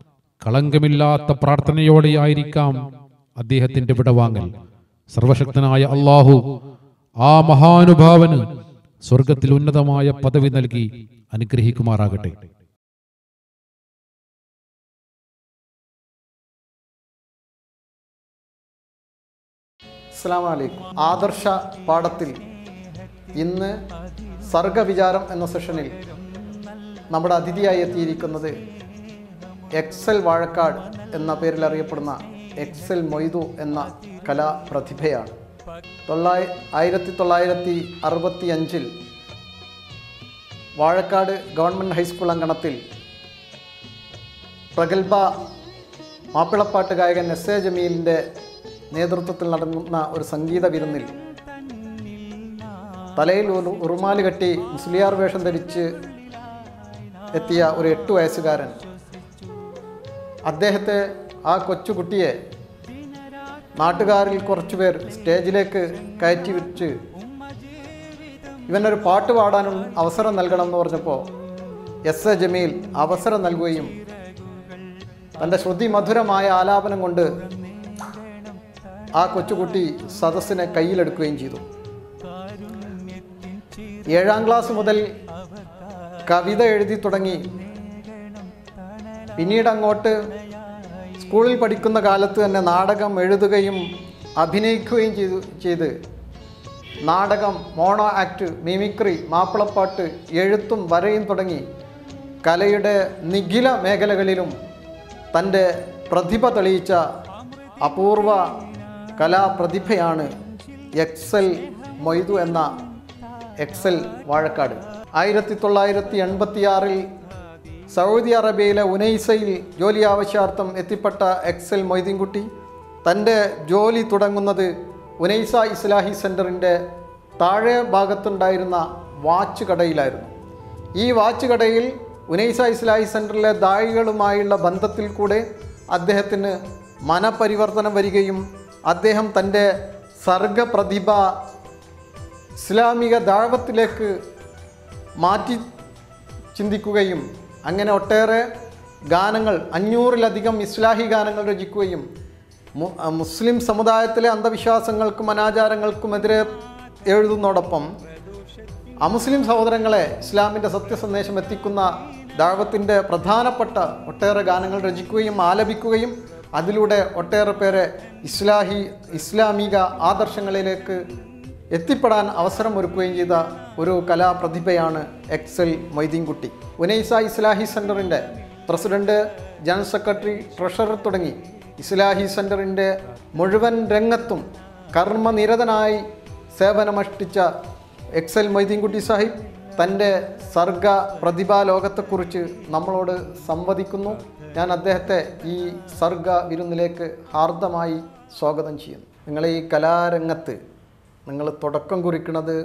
കളങ്കമില്ലാത്ത പ്രാർത്ഥനയോടെയായിരിക്കാം അദ്ദേഹത്തിന്റെ വിടവാങ്ങൽ. സർവശക്തനായ അള്ളാഹു ആ മഹാനുഭാവന് സ്വർഗത്തിൽ ഉന്നതമായ പദവി നൽകി അനുഗ്രഹിക്കുമാറാകട്ടെ. അസ്സലാമു അലൈക്കും. ആദർശ പാഠത്തിൽ ഇന്ന് സർഗവിചാരം എന്ന സെഷനിൽ നമ്മുടെ അതിഥിയായി എത്തിയിരിക്കുന്നത് എക്സൽ വാഴക്കാട് എന്ന പേരിൽ അറിയപ്പെടുന്ന എക്സൽ മൊയ്തു എന്ന കലാപ്രതിഭയാണ്. തൊള്ളായി ആയിരത്തി തൊള്ളായിരത്തി അറുപത്തി അഞ്ചിൽ വാഴക്കാട് ഗവൺമെൻറ് ഹൈസ്കൂൾ അങ്കണത്തിൽ പ്രഗത്ഭ മാപ്പിളപ്പാട്ട് ഗായകൻ എസ് എ ജമീലിൻ്റെ നേതൃത്വത്തിൽ നടന്ന ഒരു സംഗീത വിരുന്നിൽ തലയിൽ ഉറുമാല് കെട്ടി മുസ്ലിയാർ വേഷം ധരിച്ച് എത്തിയ ഒരു എട്ടു വയസ്സുകാരൻ അദ്ദേഹത്തെ, ആ കൊച്ചുകുട്ടിയെ നാട്ടുകാരിൽ കുറച്ചുപേർ സ്റ്റേജിലേക്ക് കയറ്റി വെച്ച് ഇവനൊരു പാട്ട് പാടാനും അവസരം നൽകണം എന്ന് പറഞ്ഞപ്പോൾ എസ് എ ജമീൽ അവസരം നൽകുകയും തൻ്റെ ശ്രുതി മധുരമായ ആലാപനം കൊണ്ട് ആ കൊച്ചുകുട്ടി സദസ്സിനെ കയ്യിലെടുക്കുകയും ചെയ്തു. ഏഴാം ക്ലാസ് മുതൽ കവിത എഴുതി തുടങ്ങി. പിന്നീട് അങ്ങോട്ട് സ്കൂളിൽ പഠിക്കുന്ന കാലത്ത് തന്നെ നാടകം എഴുതുകയും അഭിനയിക്കുകയും ചെയ്തു ചെയ്ത് നാടകം, മോണോ ആക്ട്, മിമിക്രി, മാപ്പിളപ്പാട്ട്, എഴുത്തും വരയും തുടങ്ങി കലയുടെ നിഖില മേഖലകളിലും തൻ്റെ പ്രതിഭ തെളിയിച്ച അപൂർവ കലാപ്രതിഭയാണ് എക്സൽ മൊയ്തു എന്ന എക്സൽ വാഴക്കാട്. ആയിരത്തി തൊള്ളായിരത്തി എൺപത്തിയാറിൽ സൗദി അറേബ്യയിലെ ഉനൈസയിൽ ജോലി ആവശ്യാർത്ഥം എത്തിപ്പെട്ട എക്സൽ മൊയ്തീൻകുട്ടി തൻ്റെ ജോലി തുടങ്ങുന്നത് ഉനൈസ ഇസ്ലാഹി സെൻറ്ററിൻ്റെ താഴെ ഭാഗത്തുണ്ടായിരുന്ന വാച്ച് കടയിലായിരുന്നു. ഈ വാച്ച് കടയിൽ ഉനൈസ ഇസ്ലാഹി സെൻറ്ററിലെ ദായികളുമായുള്ള ബന്ധത്തിൽ കൂടെ അദ്ദേഹത്തിന് മനപരിവർത്തനം വരികയും അദ്ദേഹം തൻ്റെ സർഗപ്രതിഭ ഇസ്ലാമിക ദാവത്തിലേക്ക് മാറ്റി ചിന്തിക്കുകയും അങ്ങനെ ഒട്ടേറെ ഗാനങ്ങൾ, അഞ്ഞൂറിലധികം ഇസ്ലാഹി ഗാനങ്ങൾ രചിക്കുകയും മുസ്ലിം സമുദായത്തിലെ അന്ധവിശ്വാസങ്ങൾക്കും അനാചാരങ്ങൾക്കുമെതിരെ എഴുതുന്നതോടൊപ്പം അമുസ്ലിം സഹോദരങ്ങളെ ഇസ്ലാമിൻ്റെ സത്യസന്ദേശം എത്തിക്കുന്ന ദാവത്തിൻ്റെ പ്രധാനപ്പെട്ട ഒട്ടേറെ ഗാനങ്ങൾ രചിക്കുകയും ആലപിക്കുകയും അതിലൂടെ ഒട്ടേറെ പേരെ ഇസ്ലാഹി ഇസ്ലാമിക ആദർശങ്ങളിലേക്ക് എത്തിപ്പെടാൻ അവസരം ഒരുക്കുകയും ചെയ്ത ഒരു കലാപ്രതിഭയാണ് എക്സൽ മൊയ്തീൻകുട്ടി. ഉനൈസ ഇസ്ലാഹി സെൻറ്ററിൻ്റെ പ്രസിഡന്റ്, ജനറൽ സെക്രട്ടറി, ട്രഷറർ തുടങ്ങി ഇസ്ലാഹി സെൻറ്ററിൻ്റെ മുഴുവൻ രംഗത്തും കർമ്മനിരതനായി സേവനമനുഷ്ഠിച്ച എക്സൽ മൊയ്തീൻകുട്ടി സാഹിബ് തൻ്റെ സർഗ പ്രതിഭാ ലോകത്തെക്കുറിച്ച് നമ്മളോട് സംവദിക്കുന്നു. ഞാൻ അദ്ദേഹത്തെ ഈ സർഗ വിരുന്നിലേക്ക് ഹാർദമായി സ്വാഗതം ചെയ്യുന്നു. നിങ്ങൾ ഈ കലാരംഗത്ത് നിങ്ങൾ തുടക്കം കുറിക്കുന്നത്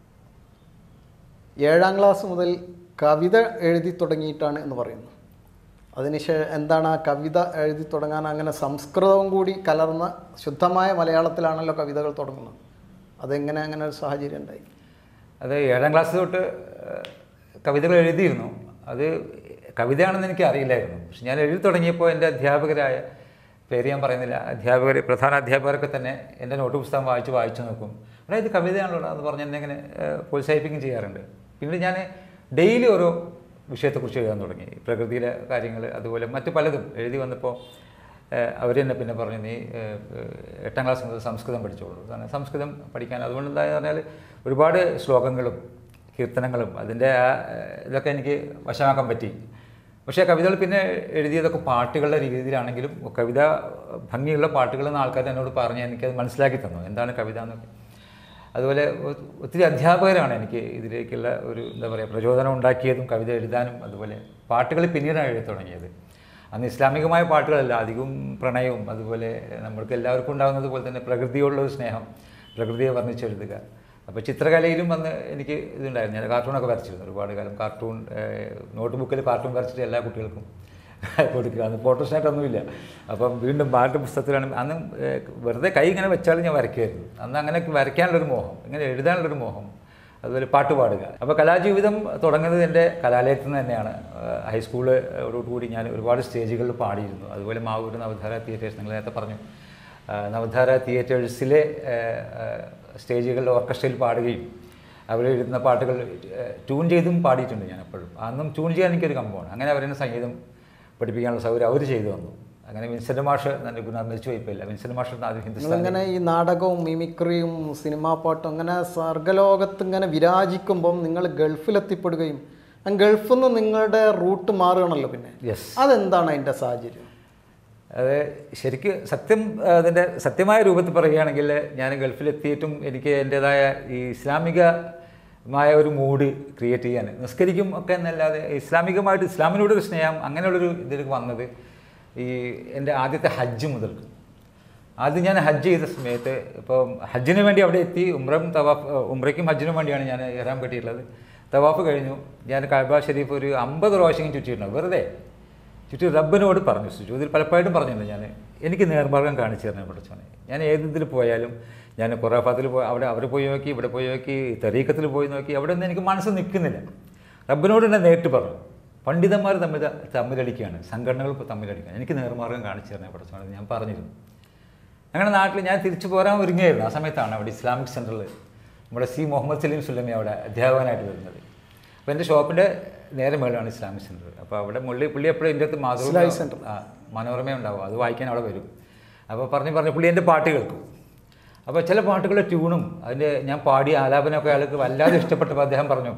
ഏഴാം ക്ലാസ് മുതൽ കവിത എഴുതി തുടങ്ങിയിട്ടാണ് എന്ന് പറയുന്നു. അതിനുശേഷം എന്താണ് ആ കവിത എഴുതി തുടങ്ങാൻ അങ്ങനെ സംസ്കൃതവും കൂടി കലർന്ന ശുദ്ധമായ മലയാളത്തിലാണല്ലോ കവിതകൾ തുടങ്ങുന്നത്. അതെങ്ങനെ അങ്ങനെ ഒരു സാഹചര്യം ഉണ്ടായി? അത് ഏഴാം ക്ലാസ് തൊട്ട് കവിതകൾ എഴുതിയിരുന്നു. അത് കവിതയാണെന്ന് എനിക്ക് അറിയില്ലായിരുന്നു. പക്ഷെ ഞാൻ എഴുതി തുടങ്ങിയപ്പോൾ എൻ്റെ അധ്യാപകരായ, പേര് ഞാൻ പറയുന്നില്ല, അധ്യാപകർ, പ്രധാന അധ്യാപകരൊക്കെ തന്നെ എൻ്റെ നോട്ട് പുസ്തകം വായിച്ച് വായിച്ചു നോക്കും. അതായത് ഇത് കവിതയാണല്ലോ എന്ന് പറഞ്ഞ് എന്നെ ഇങ്ങനെ പ്രോത്സാഹിപ്പിക്കുകയും ചെയ്യാറുണ്ട്. പിന്നീട് ഞാൻ ഡെയിലി ഓരോ വിഷയത്തെക്കുറിച്ച് എഴുതാൻ തുടങ്ങി. പ്രകൃതിയിലെ കാര്യങ്ങൾ, അതുപോലെ മറ്റു പലതും എഴുതി വന്നപ്പോൾ അവർ തന്നെ പിന്നെ പറഞ്ഞു, നീ എട്ടാം ക്ലാസ് മുതൽ സംസ്കൃതം പഠിച്ചോളൂ. കാരണം സംസ്കൃതം പഠിക്കാൻ അതുകൊണ്ട് എന്താണെന്ന് പറഞ്ഞാൽ ഒരുപാട് ശ്ലോകങ്ങളും കീർത്തനങ്ങളും അതിൻ്റെ ആ ഇതൊക്കെ എനിക്ക് വശമാക്കാൻ പറ്റി. പക്ഷേ കവിതകൾ പിന്നെ എഴുതിയതൊക്കെ പാട്ടുകളുടെ രീതിയിലാണെങ്കിലും കവിത ഭംഗിയുള്ള പാട്ടുകളെന്ന് ആൾക്കാർ എന്നോട് പറഞ്ഞ് എനിക്കത് മനസ്സിലാക്കി തന്നു എന്താണ് കവിത എന്നൊക്കെ. അതുപോലെ ഒത്തിരി അധ്യാപകരാണ് എനിക്ക് ഇതിലേക്കുള്ള ഒരു എന്താ പറയുക പ്രചോദനം ഉണ്ടാക്കിയതും കവിത എഴുതാനും. അതുപോലെ പാട്ടുകൾ പിന്നീടാണ് എഴുതി തുടങ്ങിയത്. അന്ന് ഇസ്ലാമികമായ പാട്ടുകളല്ല, അധികവും പ്രണയവും അതുപോലെ നമ്മൾക്ക് എല്ലാവർക്കും ഉണ്ടാകുന്നത് പോലെ തന്നെ പ്രകൃതിയോടുള്ള ഒരു സ്നേഹം, പ്രകൃതിയെ വർണ്ണിച്ചെഴുതുക. അപ്പോൾ ചിത്രകലയിലും വന്ന് എനിക്ക് ഇതുണ്ടായിരുന്നു. ഞാൻ കാർട്ടൂണൊക്കെ വരച്ചിരുന്നു ഒരുപാട് കാലം. കാർട്ടൂൺ നോട്ട് ബുക്കിൽ കാർട്ടൂൺ വരച്ചിട്ട് എല്ലാ കുട്ടികൾക്കും കൊടുക്കുക. അന്ന് ഫോട്ടോസ്റ്റാറ്റൊന്നുമില്ല. അപ്പം വീണ്ടും പാട്ട് പുസ്തകത്തിലാണ്. അന്ന് വെറുതെ കൈ ഇങ്ങനെ വെച്ചാലും ഞാൻ വരയ്ക്കുമായിരുന്നു. അന്ന് അങ്ങനെ വരയ്ക്കാനുള്ളൊരു മോഹം, ഇങ്ങനെ എഴുതാനുള്ളൊരു മോഹം, അതുപോലെ പാട്ട് പാടുക. അപ്പോൾ കലാജീവിതം തുടങ്ങുന്നത് എൻ്റെ കലാലയത്തിൽ നിന്ന് തന്നെയാണ്. ഹൈസ്കൂളോടുകൂടി ഞാൻ ഒരുപാട് സ്റ്റേജുകളിൽ പാടിയിരുന്നു. അതുപോലെ മാവൂർ നവധാര തിയേറ്റേഴ്സ്, നിങ്ങൾ നേരത്തെ പറഞ്ഞു, നവധാര തിയേറ്റേഴ്സിലെ സ്റ്റേജുകളിൽ ഓർക്കസ്ട്രയിൽ പാടുകയും അവർ എഴുതുന്ന പാട്ടുകൾ ട്യൂൺ ചെയ്തും പാടിയിട്ടുണ്ട് ഞാൻ എപ്പോഴും. അന്നും ട്യൂൺ ചെയ്യാൻ എനിക്കൊരു കമ്പമാണ്. അങ്ങനെ അവരെന്നെ സംഗീതം പഠിപ്പിക്കാനുള്ള സൗകര്യം അവർ ചെയ്തു തന്നു. അങ്ങനെ വിൻസെൻ്റ് മാഷ് എൻ്റെ ഗുണം മരിച്ചു പോയിപ്പില്ല. വിൻസെൻ്റ് മാഷ് ആദ്യം ഹിന്ദുസ്ഥാൻ. അങ്ങനെ ഈ നാടകവും മിമിക്രിയും സിനിമാ പാട്ടും അങ്ങനെ സർഗലോകത്ത് ഇങ്ങനെ വിരാജിക്കുമ്പം നിങ്ങൾ ഗൾഫിലെത്തിപ്പെടുകയും ആ ഗൾഫിൽ നിന്ന് നിങ്ങളുടെ റൂട്ട് മാറുകയാണല്ലോ പിന്നെ. യെസ്. അതെന്താണ് അതിൻ്റെ സാഹചര്യം? അത് ശരിക്കും സത്യം, അതിൻ്റെ സത്യമായ രൂപത്തിൽ പറയുകയാണെങ്കിൽ ഞാൻ ഗൾഫിലെത്തിയിട്ടും എനിക്ക് എൻ്റേതായ ഈ ഇസ്ലാമികമായ ഒരു മൂഡ് ക്രിയേറ്റ് ചെയ്യാൻ നിസ്കരിക്കും ഒക്കെ എന്നല്ലാതെ ഇസ്ലാമികമായിട്ട് ഇസ്ലാമിനോടൊരു സ്നേഹം അങ്ങനെയുള്ളൊരു ഇതിലേക്ക് വന്നത് ഈ എൻ്റെ ആദ്യത്തെ ഹജ്ജ് മുതൽക്ക്. ആദ്യം ഞാൻ ഹജ്ജ് ചെയ്ത സമയത്ത് ഇപ്പം ഹജ്ജിന് വേണ്ടി അവിടെ എത്തി. ഉംറയും തവാഫ്, ഉംറയ്ക്കും ഹജ്ജിനും വേണ്ടിയാണ് ഞാൻ ഇഹ്റാം കെട്ടിയിട്ടുള്ളത്. തവാഫ് കഴിഞ്ഞു. ഞാൻ കഅബ ഷരീഫ് ഒരു അമ്പത് പ്രാവശ്യം ചുറ്റിയിട്ടുണ്ട്. വെറുതെ ചുറ്റി റബ്ബിനോട് പറഞ്ഞു, സുജൂദിൽ പലപ്പോഴും പറഞ്ഞിട്ടുണ്ട്, ഞാൻ എനിക്ക് നേർമാർഗം കാണിച്ചു തരണം പഠിച്ചോനെ. ഞാൻ ഏതിൽ പോയാലും ഞാൻ ഖുറാഫാത്തിൽ പോയി, അവിടെ അവർ പോയി നോക്കി, ഇവിടെ പോയി നോക്കി, തരീക്കത്തിൽ പോയി നോക്കി, അവിടെ ഒന്നും എനിക്ക് മനസ്സ് നിൽക്കുന്നില്ല. റബ്ബിനോട് തന്നെ നേരിട്ട് പറഞ്ഞു. പണ്ഡിതന്മാർ തമ്മിൽ തമ്മിലടിക്കുകയാണ്, സംഘടനകൾ തമ്മിലടിക്കുകയാണ്, എനിക്ക് നേർമാർഗം കാണിച്ചു തരണേ പഠിച്ചോനെ ഞാൻ പറഞ്ഞിരുന്നു. അങ്ങനെ നാട്ടിൽ ഞാൻ തിരിച്ചു പോരാൻ ഒരുങ്ങിയായിരുന്നു. ആ സമയത്താണ് അവിടെ ഇസ്ലാമിക് സെൻറ്ററിൽ നമ്മുടെ സി മുഹമ്മദ് സലീം സുല്ലമി അവിടെ അധ്യാപകനായിട്ട് വരുന്നത്. അപ്പോൾ എൻ്റെ ഷോപ്പിൻ്റെ നേരെ മേളാണ് ഇസ്ലാമിക് സെൻറ്റർ. അപ്പോൾ അവിടെ മുള്ളി പുള്ളി എപ്പോഴും എൻ്റെ അടുത്ത് മാതൃ സെൻറ്റർ ആ മനോരമ ഉണ്ടാവും, അത് വായിക്കാൻ അവിടെ വരും. അപ്പോൾ പറഞ്ഞ് പറഞ്ഞ് പുള്ളി എൻ്റെ പാട്ട് കേൾക്കും. അപ്പോൾ ചില പാട്ടുകളുടെ ട്യൂണും അതിൻ്റെ ഞാൻ പാടിയ ആലാപനമൊക്കെ അയാൾക്ക് വല്ലാതെ ഇഷ്ടപ്പെട്ടപ്പോൾ അദ്ദേഹം പറഞ്ഞു,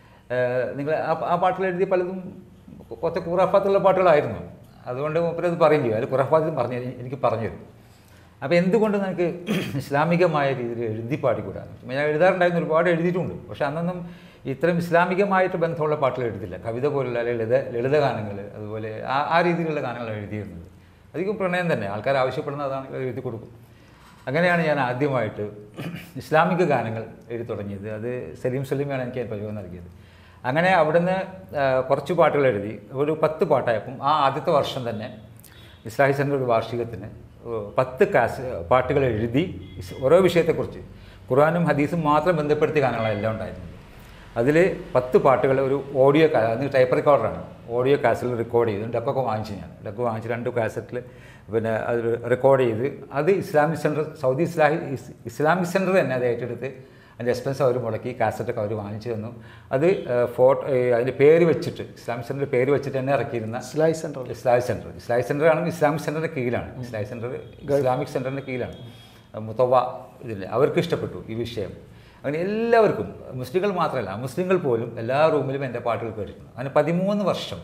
നിങ്ങൾ ആ ആ പാട്ടുകൾ എഴുതിയ പലതും കുറച്ച് ഖുറാഫാത്തുള്ള പാട്ടുകളായിരുന്നു, അതുകൊണ്ട് മൂപ്പരത് പറയും ചെയ്യും. അത് ഖുറാഫാത്തും പറഞ്ഞു എനിക്ക് പറഞ്ഞു തരും. അപ്പോൾ എന്തുകൊണ്ട് നമുക്ക് ഇസ്ലാമികമായ രീതിയിൽ എഴുതി പാടിക്കൂടാ? ഞാൻ എഴുതാറുണ്ടായിരുന്നു, ഒരുപാട് എഴുതിയിട്ടുണ്ട്. പക്ഷേ അന്നൊന്നും ഇത്രയും ഇസ്ലാമികമായിട്ട് ബന്ധമുള്ള പാട്ടുകൾ എഴുതില്ല. കവിത പോലുള്ള ലളിത ലളിത ഗാനങ്ങൾ, അതുപോലെ ആ ആ രീതിയിലുള്ള ഗാനങ്ങൾ എഴുതിയിരുന്നത്. അധികം പ്രണയം തന്നെ, ആൾക്കാർ ആവശ്യപ്പെടുന്ന അതാണ് എഴുതി കൊടുക്കും. അങ്ങനെയാണ് ഞാൻ ആദ്യമായിട്ട് ഇസ്ലാമിക ഗാനങ്ങൾ എഴുതി തുടങ്ങിയത്. അത് സലീം സലീമാണ് എനിക്ക് പരിചയം നൽകിയത്. അങ്ങനെ അവിടുന്ന് കുറച്ച് പാട്ടുകൾ എഴുതി, ഒരു പത്ത് പാട്ടായപ്പം ആ ആദ്യത്തെ വർഷം തന്നെ ഇസ്ലാഹി സെൻ്റർ ഒരു വാർഷികത്തിന് പത്ത് കാസ് പാട്ടുകൾ എഴുതി ഓരോ വിഷയത്തെക്കുറിച്ച് ഖുർആനും ഹദീസും മാത്രം ബന്ധപ്പെടുത്തിയ ഗാനങ്ങളെല്ലാം ഉണ്ടായിരുന്നത്. അതിൽ പത്ത് പാട്ടുകൾ ഒരു ഓഡിയോ കാ അന്ന് ടൈപ്പ് റെക്കോർഡറാണ്, ഓഡിയോ കാസറ്റിൽ റെക്കോർഡ് ചെയ്തു. ഡക്കൊക്കെ വാങ്ങിച്ചു, ഞാൻ ഡക്ക് വാങ്ങിച്ച് രണ്ട് കാസറ്റിൽ പിന്നെ അത് റെക്കോർഡ് ചെയ്ത് അത് Islamic centre, Saudi Islahi Islamic centre തന്നെ അത് ഏറ്റെടുത്ത് അതിൻ്റെ എക്സ്പെൻസ് അവർ മുടക്കി, കാസറ്റൊക്കെ അവർ വാങ്ങിച്ചു തന്നു. അത് ഫോട്ടോ അതിൻ്റെ പേര് വെച്ചിട്ട് ഇസ്ലാമിക് സെൻറ്ററിൻ്റെ പേര് വെച്ചിട്ട് തന്നെ ഇറക്കിയിരുന്ന Islahi centre Islahi centre Islahi centre ആണെങ്കിൽ ഇസ്ലാമിക് സെൻറ്ററിൻ്റെ കീഴിലാണ്. ഇസ്ലാഹി സെൻറ്റർ ഇസ്ലാമിക് സെൻറ്ററിൻ്റെ കീഴിലാണ്. മുത്തവ ഇതില്ല, അവർക്ക് ഇഷ്ടപ്പെട്ടു ഈ വിഷയം. അങ്ങനെ എല്ലാവർക്കും, മുസ്ലിങ്ങൾ മാത്രമല്ല മുസ്ലിങ്ങൾ പോലും എല്ലാ റൂമിലും എൻ്റെ പാട്ടുകൾ കേട്ടിട്ടുണ്ട്. അങ്ങനെ പതിമൂന്ന് വർഷം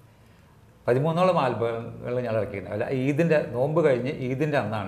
പതിമൂന്നോളം ആൽബങ്ങൾ ഞാൻ ഇറക്കിയിട്ടുണ്ട്. അല്ല, ഈദിൻ്റെ നോമ്പ് കഴിഞ്ഞ് ഈദിൻ്റെ അന്നാണ്,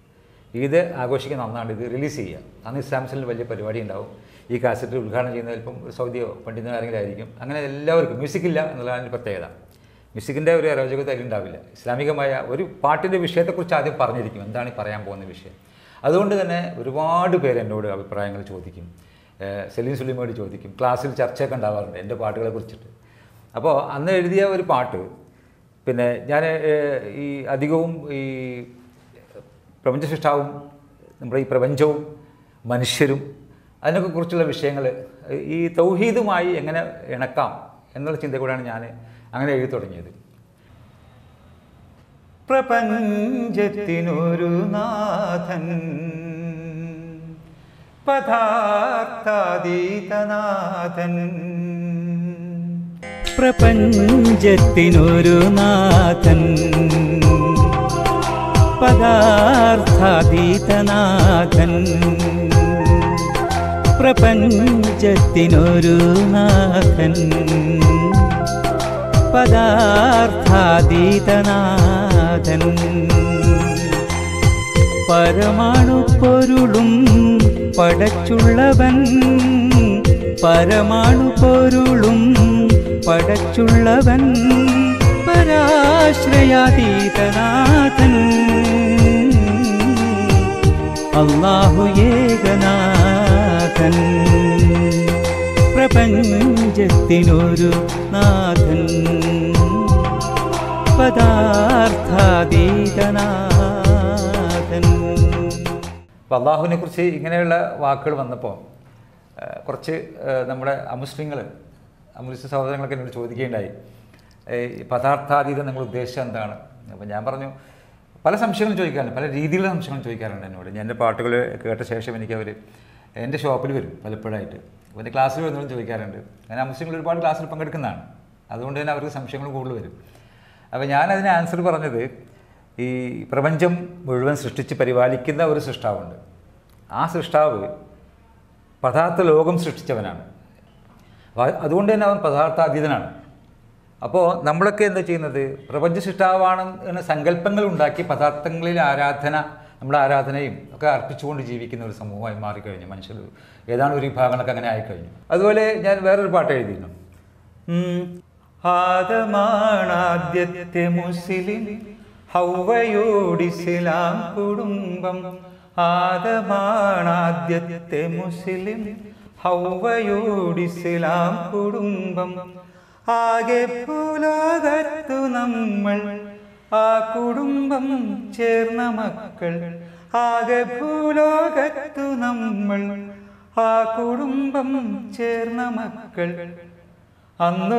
ഈദ് ആഘോഷിക്കുന്ന അന്നാണ് ഇത് റിലീസ് ചെയ്യുക. അന്ന് ഇസ്ലാമിസിൽ വലിയ പരിപാടി ഉണ്ടാവും. ഈ കാസറ്റ് ഉദ്ഘാടനം ചെയ്യുന്നത് ചിലപ്പം ഒരു സൗദിയോ പണ്ഡിതനോ ആരെങ്കിലും ആയിരിക്കും. അങ്ങനെ എല്ലാവർക്കും മ്യൂസിക്കില്ല എന്നുള്ളതാണ് എൻ്റെ പ്രത്യേകത. മ്യൂസിക്കിൻ്റെ ഒരു അരോചകത അതിലുണ്ടാവില്ല. ഇസ്ലാമികമായ ഒരു പാട്ടിൻ്റെ വിഷയത്തെക്കുറിച്ച് ആദ്യം പറഞ്ഞിരിക്കും, എന്താണ് ഈ പറയാൻ പോകുന്ന വിഷയം. അതുകൊണ്ട് തന്നെ ഒരുപാട് പേര് എന്നോട് അഭിപ്രായങ്ങൾ ചോദിക്കും, സലീം സുലൈമയോട് ചോദിക്കും, ക്ലാസ്സിൽ ചർച്ചയൊക്കെ ഉണ്ടാവാറുണ്ട് എൻ്റെ പാട്ടുകളെ കുറിച്ചിട്ട്. അപ്പോൾ അന്ന് എഴുതിയ ഒരു പാട്ട് പിന്നെ ഞാൻ ഈ അധികവും ഈ പ്രപഞ്ചസൃഷ്ടാവും നമ്മുടെ ഈ പ്രപഞ്ചവും മനുഷ്യരും അതിനൊക്കെ കുറിച്ചുള്ള വിഷയങ്ങൾ ഈ തൗഹീദുമായി എങ്ങനെ ഇണക്കാം എന്നുള്ള ചിന്ത കൂടെയാണ് ഞാൻ അങ്ങനെ എഴുതി തുടങ്ങിയത്. പ്രപഞ്ചത്തിനൊരു നാഥൻ, പദാർത്ഥാതീതനാഥൻ, പ്രപഞ്ചത്തിനൊരു നാഥൻ, പദാർത്ഥാതീതനാഥൻ, പ്രപഞ്ചത്തിനൊരു നാഥൻ, പദാർത്ഥാതീതനാഥൻ, പരമാണു പൊരുളും പടച്ചുള്ളവൻ, പരമാണു പൊരുളും പടച്ചുള്ളവൻ, പരാശ്രയാതീതനാഥൻ, അല്ലാഹു ഏകനാഥൻ, പ്രപഞ്ചത്തിനൊരു നാഥൻ, പദാർത്ഥാതീതനാഥൻ. അപ്പോൾ അള്ളാഹുവിനെ കുറിച്ച് ഇങ്ങനെയുള്ള വാക്കുകൾ വന്നപ്പോൾ കുറച്ച് നമ്മുടെ അമുസ്ലിങ്ങൾ അമുസ്ലിം സഹോദരങ്ങളൊക്കെ എന്നോട് ചോദിക്കുകയുണ്ടായി, ഈ പദാർത്ഥാതീതം നിങ്ങൾ ഉദ്ദേശിച്ചത് എന്താണ്? അപ്പോൾ ഞാൻ പറഞ്ഞു, പല സംശയങ്ങളും ചോദിക്കാറുണ്ട്, പല രീതിയിലുള്ള സംശയങ്ങളും ചോദിക്കാറുണ്ട് എന്നോട്. ഞാൻ എൻ്റെ പാട്ടുകൾ കേട്ട ശേഷം എനിക്ക് അവർ എൻ്റെ ഷോപ്പിൽ വരും പലപ്പോഴായിട്ട്, അപ്പോൾ എൻ്റെ ക്ലാസ്സിൽ വരുന്നവരും ചോദിക്കാറുണ്ട്. ഞാൻ മുസ്ലിങ്ങൾ ഒരുപാട് ക്ലാസ്സിൽ പങ്കെടുക്കുന്നതാണ്, അതുകൊണ്ട് തന്നെ അവർക്ക് സംശയങ്ങൾ കൂടുതൽ വരും. അപ്പോൾ ഞാനതിന് ആൻസർ പറഞ്ഞത്, ഈ പ്രപഞ്ചം മുഴുവൻ സൃഷ്ടിച്ച് പരിപാലിക്കുന്ന ഒരു സൃഷ്ടാവുണ്ട്. ആ സൃഷ്ടാവ് പദാർത്ഥ ലോകം സൃഷ്ടിച്ചവനാണ്. അതുകൊണ്ട് തന്നെ അവൻ പദാർത്ഥാതീതനാണ്. അപ്പോൾ നമ്മളൊക്കെ എന്താ ചെയ്യുന്നത്, പ്രപഞ്ച സൃഷ്ടാവാണ് എന്ന സങ്കല്പങ്ങൾ ഉണ്ടാക്കി പദാർത്ഥങ്ങളിൽ ആരാധന, നമ്മുടെ ആരാധനയും ഒക്കെ അർപ്പിച്ചുകൊണ്ട് ജീവിക്കുന്ന ഒരു സമൂഹമായി മാറിക്കഴിഞ്ഞു മനുഷ്യർ. ഏതാണ് ഒരു വിഭാഗങ്ങളൊക്കെ അങ്ങനെ ആയിക്കഴിഞ്ഞു. അതുപോലെ ഞാൻ വേറൊരു പാട്ട് എഴുതിയിരുന്നു. ആദമാണാദ്യത്തെ മുസ്ലിം, ഹൗവയോടിസ്ലാം കുടുംബം. ആദമാണാദ്യത്തെ മുസ്ലിം, ഹൗവയോടിസ്ലാം കുടുംബം. ആകെ ഭൂലോകത്തു നമ്മൾ ആ കുടുംബം ചേർന്ന മക്കൾ. ആകെ ഭൂലോകത്തു നമ്മൾ ആ കുടുംബം ചേർന്ന മക്കൾ. അന്നു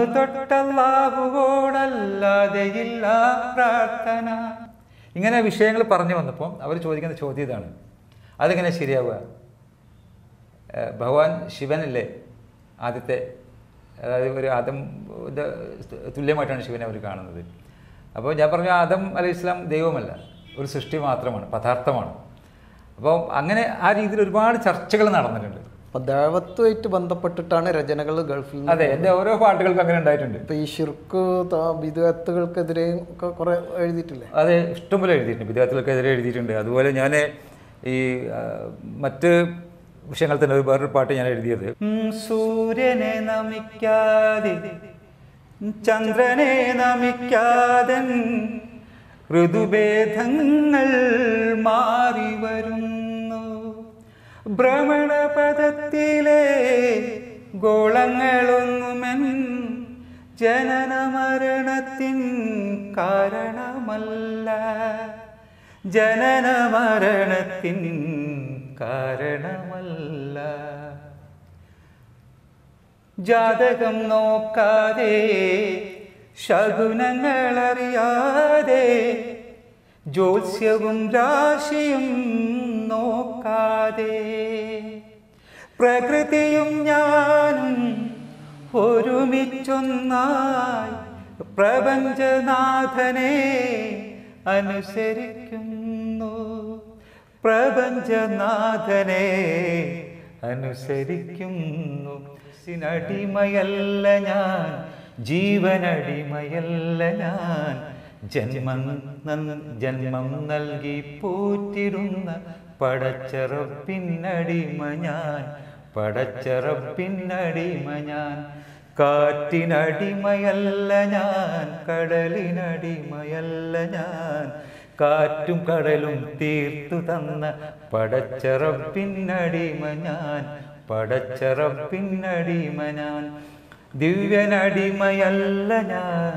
തൊട്ടല്ലാഹുവോടല്ലാതെയില്ല പ്രാർത്ഥന. ഇങ്ങനെ വിഷയങ്ങൾ പറഞ്ഞു വന്നപ്പോൾ അവർ ചോദിക്കുന്ന ചോദ്യം ഇതാണ്, അതെങ്ങനെ ശരിയാവുക? ഭഗവാൻ ശിവനല്ലേ ആദ്യത്തെ, അതായത് ഒരു ആദം തുല്യമായിട്ടാണ് ശിവനെ അവർ കാണുന്നത്. അപ്പോൾ ഞാൻ പറഞ്ഞു, ആദം അലൈഹി ഇസ്ലാം ദൈവമല്ല, ഒരു സൃഷ്ടി മാത്രമാണ്, പദാർത്ഥമാണ്. അപ്പോൾ അങ്ങനെ ആ രീതിയിൽ ഒരുപാട് ചർച്ചകൾ നടന്നിട്ടുണ്ട്. അപ്പോൾ ദൈവത്വമായിട്ട് ബന്ധപ്പെട്ടിട്ടാണ് രചനകൾ ഗൾഫിൽ. അതെ, എൻ്റെ ഓരോ പാട്ടുകൾക്കും അങ്ങനെ ഉണ്ടായിട്ടുണ്ട്. ഇപ്പോൾ ഈ ഷിർക്ക് ബിദ്അത്തുകൾക്കെതിരെയും ഒക്കെ കുറേ എഴുതിയിട്ടില്ലേ? അതെ, ഇഷ്ടംപോലെ എഴുതിയിട്ടുണ്ട്, ബിദ്അത്തുകൾക്കെതിരെ എഴുതിയിട്ടുണ്ട്. അതുപോലെ ഞാൻ ഈ മറ്റ് വിഷയങ്ങൾ തന്നെ ഒരു വേറൊരു പാട്ട് ഞാൻ എഴുതിയത്, സൂര്യനെ നമിക്കാതെ ചന്ദ്രനെ നമിക്കാതെ ഋതുഭേദങ്ങൾ മാറി വരുന്നു. ഭ്രമണപഥത്തിലെ ഗോളങ്ങളൊന്നുമെൻ ജനന മരണത്തിൻ കാരണമല്ല. ജനന മരണത്തിൻ കാരണമല്ല. ജാതകം നോക്കാതെ ശകുനങ്ങളറിയാതെ ജ്യോത്സ്യവും രാശിയും നോക്കാതെ പ്രകൃതിയും ഞാനും ഒരുമിച്ചൊന്നായി പ്രപഞ്ചനാഥനെ അനുസരിക്കുന്നു. പ്രപഞ്ചനാഥനെ അനുസരിക്കുന്നു. സിനടിമയല്ല ഞാൻ, ജീവനടിമയല്ല ഞാൻ. ജന്മം ജന്മം നൽകി പോറ്റിടുന്ന പടച്ചറപ്പിന്നടിമ ഞാൻ. പടച്ചറപ്പിന്നടിമ ഞാൻ. കാറ്റിനടിമയല്ല ഞാൻ, കടലിനടിമയല്ല ഞാൻ. കാറ്റും കടലും തീർത്തു തന്ന പടച്ചറപ്പിന്നടിമ ഞാൻ. പടച്ചറപ്പിന്നടിമ ഞാൻ. ദിവ്യനടിമയല്ല ഞാൻ,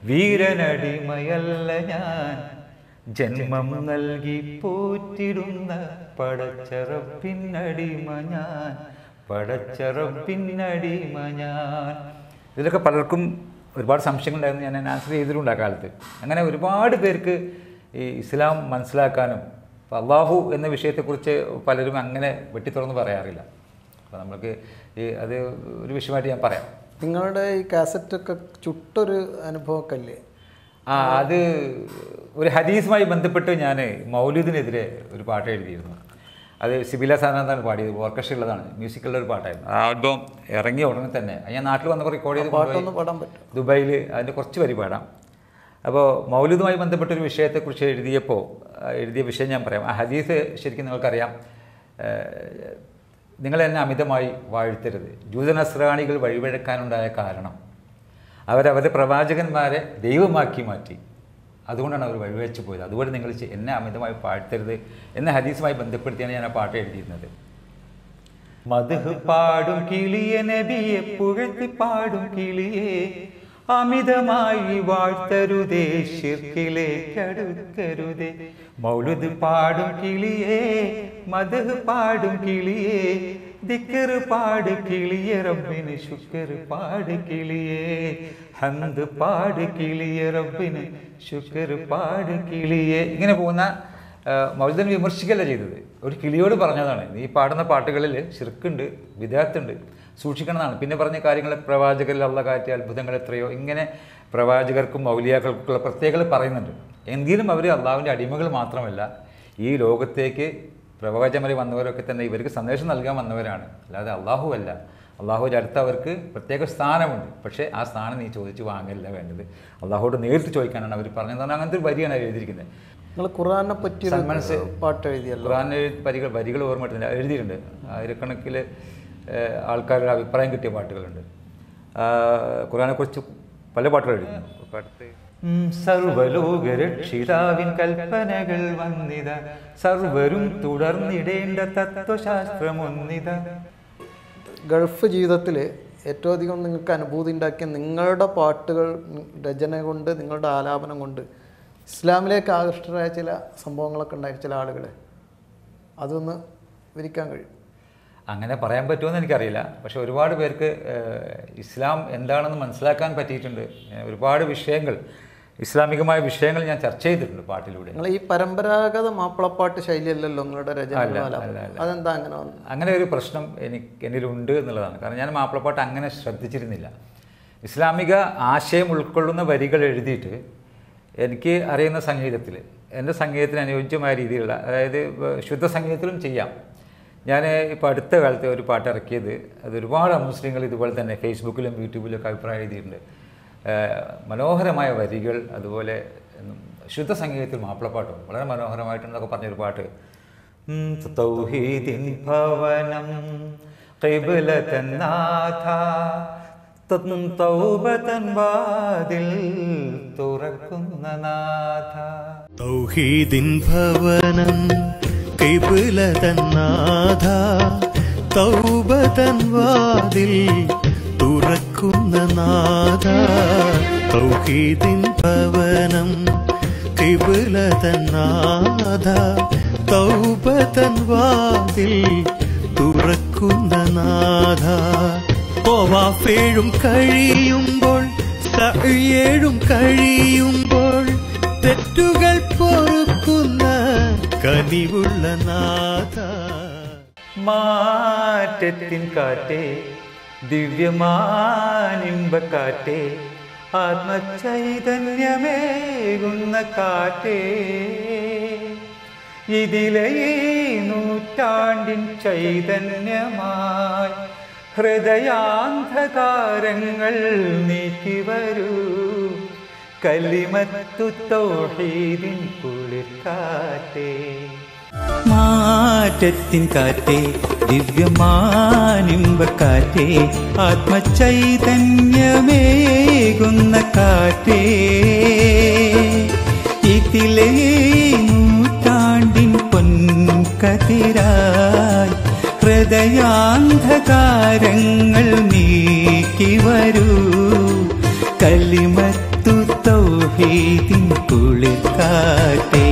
വീരനടിമയല്ല ഞാൻ. ജന്മം നൽകി പോറ്റിടുന്ന പടച്ചറപ്പിന്നടിമ ഞാൻ. പടച്ചറപ്പിന്നടിമ ഞാൻ. ഇതിലൊക്കെ പലർക്കും ഒരുപാട് സംശയങ്ങളുണ്ടായിരുന്നു, ഞാൻ ആൻസർ ചെയ്തിട്ടുണ്ട് ആ കാലത്ത്. അങ്ങനെ ഒരുപാട് പേർക്ക് ഈ ഇസ്ലാം മനസ്സിലാക്കാനും അള്ളാഹു എന്ന വിഷയത്തെക്കുറിച്ച് പലരും അങ്ങനെ വെട്ടിത്തുറന്ന് പറയാറില്ല. അപ്പോൾ നമ്മൾക്ക് ഈ അത് ഒരു വിഷയമായിട്ട് ഞാൻ പറയാം. നിങ്ങളുടെ ഈ കാസറ്റൊക്കെ ചുട്ടൊരു അനുഭവമൊക്കെ അല്ലേ? ആ, അത് ഒരു ഹദീസുമായി ബന്ധപ്പെട്ട് ഞാൻ മൗലിദിനെതിരെ ഒരു പാട്ട് എഴുതിയിരുന്നു. അത് സിബില സാധനത്താണ് പാടിയത്, ഓർക്കസ്ട്ര ഉള്ളതാണ്, മ്യൂസിക്കുള്ള ഒരു പാട്ടായിരുന്നു. ആ ആൽബം ഇറങ്ങിയ ഉടനെ തന്നെ ഞാൻ നാട്ടിൽ വന്നപ്പോൾ റെക്കോർഡ് ചെയ്ത് ദുബായിൽ അതിൻ്റെ കുറച്ച് വരി പാടാം. അപ്പോൾ മൗലിദുമായി ബന്ധപ്പെട്ടൊരു വിഷയത്തെക്കുറിച്ച് എഴുതിയപ്പോൾ എഴുതിയ വിഷയം ഞാൻ പറയാം. ആ ഹദീസ് ശരിക്കും നിങ്ങൾക്കറിയാം, നിങ്ങളെന്നെ അമിതമായി വാഴ്ത്തരുത്. ജൂതനസ്രാണികൾ വഴിവഴക്കാനുണ്ടായ കാരണം അവരവരുടെ പ്രവാചകന്മാരെ ദൈവമാക്കി മാറ്റി, അതുകൊണ്ടാണ് അവർ വഴിവെച്ച് പോയത്. അതുകൊണ്ട് നിങ്ങൾ എന്നെ അമിതമായി വാഴ്ത്തരുത് എന്ന ഹദീസുമായി ബന്ധപ്പെടുത്തിയാണ് ഞാൻ ആ പാട്ട് എഴുതിയിരുന്നത്. മദ്ഹ് പാടും കിളിയെ നബിയെ പുകഴ്ത്തി പാടും കിളിയെ അമിതമായി വാഴ്ത്തരുതേ ശിർക്കിലേക്കടുക്കരുതേ. മൗലിദ് പാടും കിളിയെ മദ്ഹ് പാടും കിളിയെ ദിക്ർ പാട് കിളിയെ റബ്ബിന് ശുക്ർ പാട് കിളിയെ ഹംദ് പാട് കിളിയെ റബ്ബിന് ശുക്ർ പാട് കിളിയെ. ഇങ്ങനെ പോകുന്ന മൗലിദിനെ വിമർശിക്കല്ല ചെയ്തത്, ഒരു കിളിയോട് പറഞ്ഞതാണ്. നീ പാടുന്ന പാട്ടുകളിൽ ശിർക്കുണ്ട്, വിദാത്തുണ്ട്, സൂക്ഷിക്കണമെന്നാണ്. പിന്നെ പറഞ്ഞ കാര്യങ്ങൾ പ്രവാചകരിൽ അള്ള കാറ്റിയ അത്ഭുതങ്ങൾ എത്രയോ, ഇങ്ങനെ പ്രവാചകർക്കും മൗലിയാക്കൾക്കുള്ള പ്രത്യേകത പറയുന്നുണ്ട്. എങ്കിലും അവർ അള്ളാഹുവിൻ്റെ അടിമകൾ മാത്രമല്ല, ഈ ലോകത്തേക്ക് പ്രവാചകന്മാർ വന്നവരൊക്കെ തന്നെ ഇവർക്ക് സന്ദേശം നൽകാൻ വന്നവരാണ്, അല്ലാതെ അള്ളാഹു അല്ല. അള്ളാഹുവിൻ്റെ അടുത്ത് അവർക്ക് പ്രത്യേക സ്ഥാനമുണ്ട്. പക്ഷേ ആ സ്ഥാനം നീ ചോദിച്ച് വാങ്ങല്ല വേണ്ടത്, അള്ളാഹുവോട് നേരിട്ട് ചോദിക്കാനാണ് അവർ പറഞ്ഞത്. അങ്ങനത്തെ ഒരു വരിയാണ് എഴുതിയിരിക്കുന്നത്. നിങ്ങൾ ഖുർആനെ പറ്റി സന്മനസ് പാട്ട് എഴുതിയല്ലോ. ഖുർആൻ വരികൾ വരികൾ ഓർമ്മ കിട്ടുന്നില്ല, എഴുതിയിട്ടുണ്ട്. ആയിരക്കണക്കിൽ ആൾക്കാരുടെ അഭിപ്രായം കിട്ടിയ പാട്ടുകളുണ്ട്. ഖുർആനെ കുറിച്ച് പല പാട്ടുകൾ എഴുതുന്നു. പാട്ട് സർവലോകരക്ഷിതാവിൻ കൽപ്പനകൾ വന്നിത, സർവരും തുടർന്നിടേണ്ട തത്വശാസ്ത്രമൊന്നിത. ഗൾഫ് ജീവിതത്തിൽ ഏറ്റവും അധികം നിങ്ങൾക്ക് അനുഭൂതി ഉണ്ടാക്കിയ നിങ്ങളുടെ പാട്ടുകൾ രചന കൊണ്ട്, നിങ്ങളുടെ ആലാപനം കൊണ്ട് ഇസ്ലാമിലേക്ക് ആകൃഷ്ടരായ ചില സംഭവങ്ങളൊക്കെ ഉണ്ടായ ചില ആളുകളെ അതൊന്ന് വിവരിക്കാൻ കഴിയും? അങ്ങനെ പറയാൻ പറ്റുമെന്ന് എനിക്കറിയില്ല. പക്ഷെ ഒരുപാട് പേർക്ക് ഇസ്ലാം എന്താണെന്ന് മനസ്സിലാക്കാൻ പറ്റിയിട്ടുണ്ട്. ഒരുപാട് വിഷയങ്ങൾ, ഇസ്ലാമികമായ വിഷയങ്ങൾ ഞാൻ ചർച്ച ചെയ്തിട്ടുണ്ട് പാട്ടിലൂടെ. നിങ്ങൾ ഈ പരമ്പരാഗത മാപ്പിളപ്പാട്ട് ശൈലിയല്ലല്ലോ നിങ്ങളുടെ രചന, അതെന്താ അങ്ങനെ വന്നു? അങ്ങനെ ഒരു പ്രശ്നം എനിക്ക് എന്നിലുണ്ട് എന്നുള്ളതാണ്. കാരണം ഞാൻ മാപ്പിളപ്പാട്ട് അങ്ങനെ ശ്രദ്ധിച്ചിരുന്നില്ല. ഇസ്ലാമിക ആശയം ഉൾക്കൊള്ളുന്ന വരികൾ എഴുതിയിട്ട് എനിക്ക് അറിയുന്ന സംഗീതത്തിൽ, എൻ്റെ സംഗീതത്തിന് അനുയോജ്യമായ രീതിയിലുള്ള, അതായത് ശുദ്ധ സംഗീതത്തിലും ചെയ്യാം. ഞാൻ ഇപ്പോൾ അടുത്ത കാലത്ത് ഒരു പാട്ട് ഇറക്കിയത്, അത് ഒരുപാട് മുസ്ലിങ്ങൾ ഇതുപോലെ തന്നെ ഫേസ്ബുക്കിലും യൂട്യൂബിലൊക്കെ അഭിപ്രായം എഴുതിയിട്ടുണ്ട്. മനോഹരമായ വരികൾ, അതുപോലെ ശുദ്ധ സംഗീതത്തിൽ മാപ്പിളപ്പാട്ടും വളരെ മനോഹരമായിട്ടുണ്ടെന്നൊക്കെ പറഞ്ഞൊരു പാട്ട്. തൗഹീദിൻ ഭവനം ഖിബ്ലതൻ നാഥ, തൗബതൻ വാതിൽ തുറക്കുന്ന നാഥ. തൗഹീദിൻ ഭവനം ഖിബ്ലതൻ നാഥ, തൗബതൻ വാതിൽ തുറക്കുന്ന നാഥ. തൗഹീദിൻ ഭവനം ഖിബ്ലതൻ നാഥ, തൗബതൻ വാതിൽ തുറക്കുന്ന നാഥ. തവാഫേഴും കഴിയുമ്പോൾ, സഅയേഴും കഴിയുമ്പോൾ തെറ്റുകൾ പൊറുക്കുന്ന കനിവുള്ള നാഥ. മാറ്റത്തിൻ കാറ്റേ, ദിവ്യമാനിമ്പക്കാറ്റേ, ആത്മചൈതന്യമേകുന്ന കാറ്റേ, ഇതിലെ നൂറ്റാണ്ടിൻ ചൈതന്യമായി ഹൃദയാന്ധകാരങ്ങൾ നീക്കി വരൂ, കലിമത്തു തൗഹീദിൻ കുളിർക്കാറ്റേ. മാറ്റത്തിൻ കാറ്റേ, ദിവ്യമാനിമ്പക്കാറ്റേ, ആത്മചൈതന്യമേകുന്ന കാറ്റേ, ഇതിലെ നൂറ്റാണ്ടിൻ പൊൻകതിരായി ഹൃദയാന്ധകാരങ്ങൾ നീക്കി വരൂ, കലിമത്തു തൗഹീദിൻ കുളിർക്കാറ്റേ.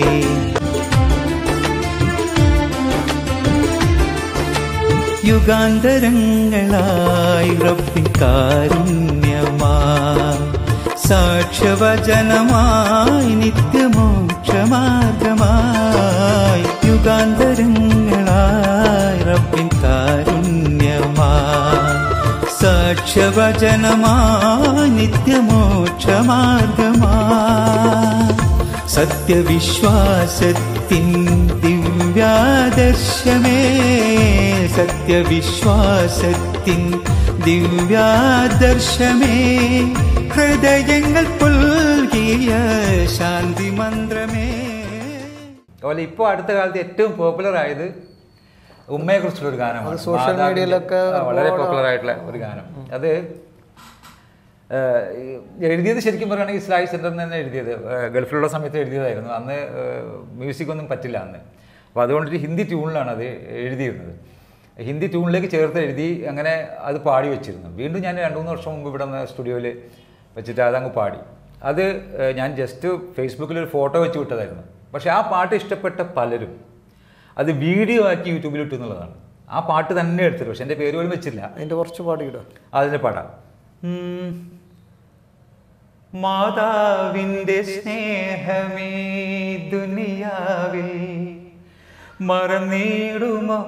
യുഗാന്തരങ്ങളായി റബ്ബിൻ കാരുണ്യമായി, സാക്ഷ്യവചനമായി നിത്യമോക്ഷമാർഗമായി. യുഗാന്തരങ്ങളായി റബ്ബിൻ കാരുണ്യമായി, സാക്ഷ്യവചനമായി നിത്യമോക്ഷമാർഗമായി. സത്യവിശ്വാസത്തിൻ ദിവ്യാദർശമേ, സത്യവിശ്വാസത്തിൻ ദിവ്യാദർശമേ, ഹൃദയങ്ങൾ പുൽകിയ ശാന്തി മന്ത്രമേ. അതുപോലെ ഇപ്പോൾ അടുത്ത കാലത്ത് ഏറ്റവും പോപ്പുലർ ആയത് ഉമ്മയെ കുറിച്ചുള്ള ഒരു ഗാനമാണ്. സോഷ്യൽ മീഡിയയിലൊക്കെ വളരെ പോപ്പുലർ ആയിട്ടുള്ള ഒരു ഗാനം. അത് എഴുതിയത് ശരിക്കും പറയുകയാണെങ്കിൽ ഇസ്ലാഹി സെൻറ്ററിൽ തന്നെ എഴുതിയത്, ഗൾഫിലുള്ള സമയത്ത് എഴുതിയതായിരുന്നു. അന്ന് മ്യൂസിക് ഒന്നും പറ്റില്ല അന്ന്. അപ്പോൾ അതുകൊണ്ടൊരു ഹിന്ദി ട്യൂണിലാണ് അത് എഴുതിയിരുന്നത്. ഹിന്ദി ട്യൂണിലേക്ക് ചേർത്ത് എഴുതി അങ്ങനെ അത് പാടി വെച്ചിരുന്നു. വീണ്ടും ഞാൻ രണ്ട് മൂന്ന് വർഷം മുമ്പ് ഇവിടെ സ്റ്റുഡിയോയിൽ വെച്ചിട്ട് അതങ്ങ് പാടി. അത് ഞാൻ ജസ്റ്റ് ഫേസ്ബുക്കിലൊരു ഫോട്ടോ വെച്ച് വിട്ടതായിരുന്നു. പക്ഷേ ആ പാട്ട് ഇഷ്ടപ്പെട്ട പലരും അത് വീഡിയോ ആക്കി യൂട്യൂബിൽ ഇട്ടു എന്നുള്ളതാണ്. ആ പാട്ട് തന്നെ എടുത്തിട്ട്, പക്ഷെ എൻ്റെ പേര് പോലും വെച്ചില്ല. അതിൻ്റെ കുറച്ച് പാടിയിടുക. അതിൻ്റെ പാടാം. മാതാവിൻ്റെ സ്നേഹമേ ദുനിയാവിൽ മറന്നിടുമോ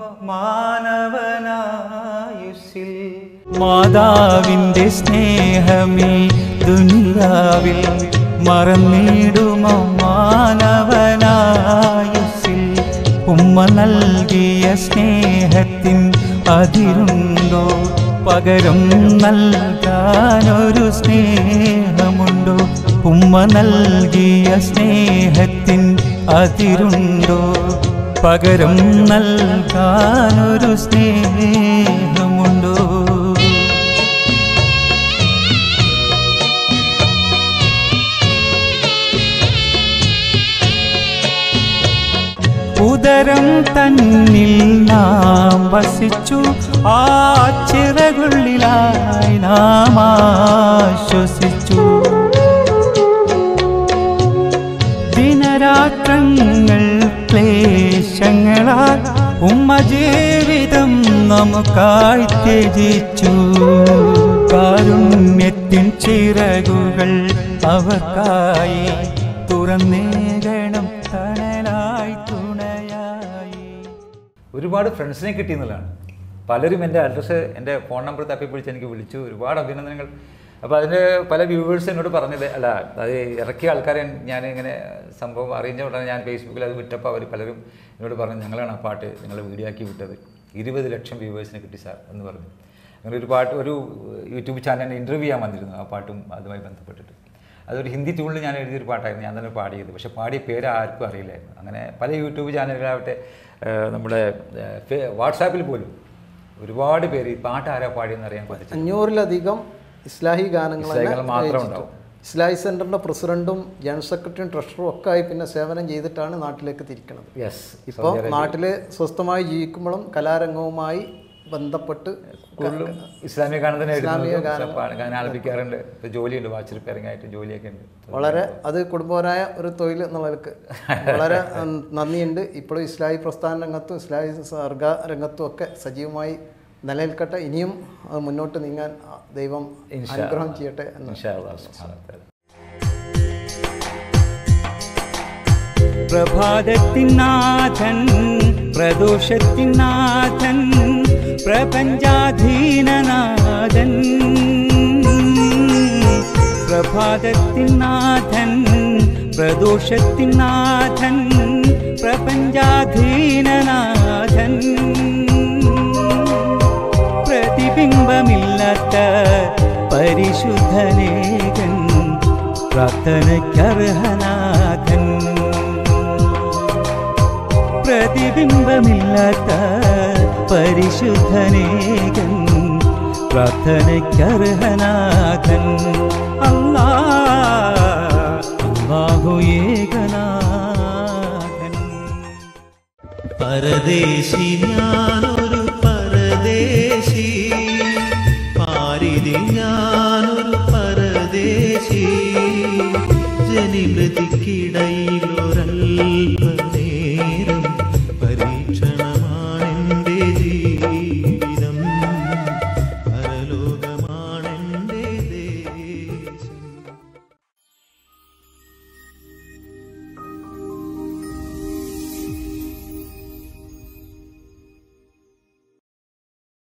മാനവനായുസ്സിൽ. മാതാവിൻ്റെ സ്നേഹമേ ദുനിയാവിൽ മറന്നിടുമോ മാനവനായുസ്സിൽ. ഉമ്മ നൽകിയ സ്നേഹത്തിൻ അതിരുണ്ടോ, പകരം നൽകാനൊരു സ്നേഹമുണ്ടോ? ഉമ്മ നൽകിയ സ്നേഹത്തിൻ അതിരുണ്ടോ, പകരം നൽകാനൊരു സ്നേഹമുണ്ടോ? ഉദരം തന്നിൽ നാം വസിച്ചു, ആ ചിറകുള്ളിലായി നാം ആശ്വസിച്ചു. ദിനരാത്രങ്ങൾ ക്ലേശങ്ങളാൽ ഉമ്മ ജീവിതം നമുക്കായി ത്യജിച്ചു. കാരുണ്യത്തിൻ ചിറകുകൾ അവർക്കായി തുറന്നേകണം തണലായി തുണയായി. ഒരുപാട് ഫ്രണ്ട്സിനെ കിട്ടിയെന്നുള്ളതാണ്. പലരും എൻ്റെ അഡ്രസ്സ്, എൻ്റെ ഫോൺ നമ്പർ തപ്പിപ്പിടിച്ച് എനിക്ക് വിളിച്ചു. ഒരുപാട് അഭിനന്ദനങ്ങൾ. അപ്പോൾ അതിൻ്റെ പല വ്യൂവേഴ്സ് എന്നോട് പറഞ്ഞത്, അല്ല അത് ഇറക്കിയ ആൾക്കാരെ ഞാൻ ഇങ്ങനെ സംഭവം അറിഞ്ഞ ഉടനെ ഞാൻ ഫേസ്ബുക്കിൽ അത് വിട്ടപ്പോൾ അവർ പലരും എന്നോട് പറഞ്ഞു, ഞങ്ങളാണ് ആ പാട്ട് നിങ്ങൾ വീഡിയോ ആക്കി വിട്ടത്, ഇരുപത് ലക്ഷം വ്യൂവേഴ്സിനെ കിട്ടി സാർ എന്ന് പറഞ്ഞു. അങ്ങനെ ഒരു പാട്ട്, ഒരു യൂട്യൂബ് ചാനലിൽ ഇൻ്റർവ്യൂ ചെയ്യാൻ വന്നിരുന്നു ആ പാട്ടും അതുമായി ബന്ധപ്പെട്ടിട്ട്. അതൊരു ഹിന്ദി ട്യൂണിൽ ഞാൻ എഴുതിയൊരു പാട്ടായിരുന്നു, ഞാൻ തന്നെ പാടിയത്. പക്ഷേ പാടിയ പേര് ആർക്കും അറിയില്ലായിരുന്നു. അങ്ങനെ പല യൂട്യൂബ് ചാനലുകളാവട്ടെ, നമ്മുടെ വാട്സാപ്പിൽ പോലും ഒരുപാട് പേര് ഈ പാട്ട് ആരാ പാടിയെന്ന് അറിയാൻ പറ്റും. അഞ്ഞൂറിലധികം ഇസ്ലാഹി ഗാനങ്ങൾ മാത്രം ഉണ്ടാവും. ഇസ്ലാഹി സെൻറ്ററിൻ്റെ പ്രസിഡന്റും ജനറൽ സെക്രട്ടറിയും ട്രഷററും ഒക്കെ ആയി പിന്നെ സേവനം ചെയ്തിട്ടാണ് നാട്ടിലേക്ക് തിരിക്കുന്നത്. യെസ്. ഇപ്പോൾ നാട്ടിൽ സ്വസ്ഥമായി ജീവിക്കുമ്പോഴും കലാരംഗവുമായി ബന്ധപ്പെട്ട് ഇസ്ലാമിക ഗാനം തന്നെ ഗാനം ആലപിക്കാറുണ്ട്. ഇപ്പോൾ ജോലിയുണ്ട്, വാച്ച് റിപ്പയറിംഗ് ആയിട്ട് ജോലിയൊക്കെ ഉണ്ട്. വളരെ അത് കുടുംബപരമായ ഒരു തൊഴിൽ എന്നുള്ളവർക്ക് വളരെ നന്ദിയുണ്ട്. ഇപ്പോഴും ഇസ്ലാഹി പ്രസ്ഥാന രംഗത്തും ഇസ്ലാഹി സർഗ രംഗത്തും ഒക്കെ സജീവമായി നിലനിൽക്കട്ടെ. ഇനിയും അത് മുന്നോട്ട് നീങ്ങാൻ ദൈവം അനുഗ്രഹം ചെയ്യട്ടെ എന്ന്. പ്രഭാതത്തിനാഥൻ പ്രദോഷത്തിനാഥൻ പ്രപഞ്ചാധീനനാഥൻ. പ്രഭാതത്തിനാഥൻ പ്രദോഷത്തിനാഥൻ പ്രപഞ്ചാധീനനാഥൻ. പ്രതിബിംബമില്ലാത്ത പരിശുദ്ധനേകൻ പ്രാർത്ഥനയ്ക്കർഹനാഥൻ. പ്രതിബിംബമില്ലാത്ത പരിശുദ്ധനേകൻ പ്രാർത്ഥനയ്ക്കർഹനാഥൻ. അല്ലാഹു ഏകനാഥൻ. പരദേശി ഞാനൊരു പരദേശി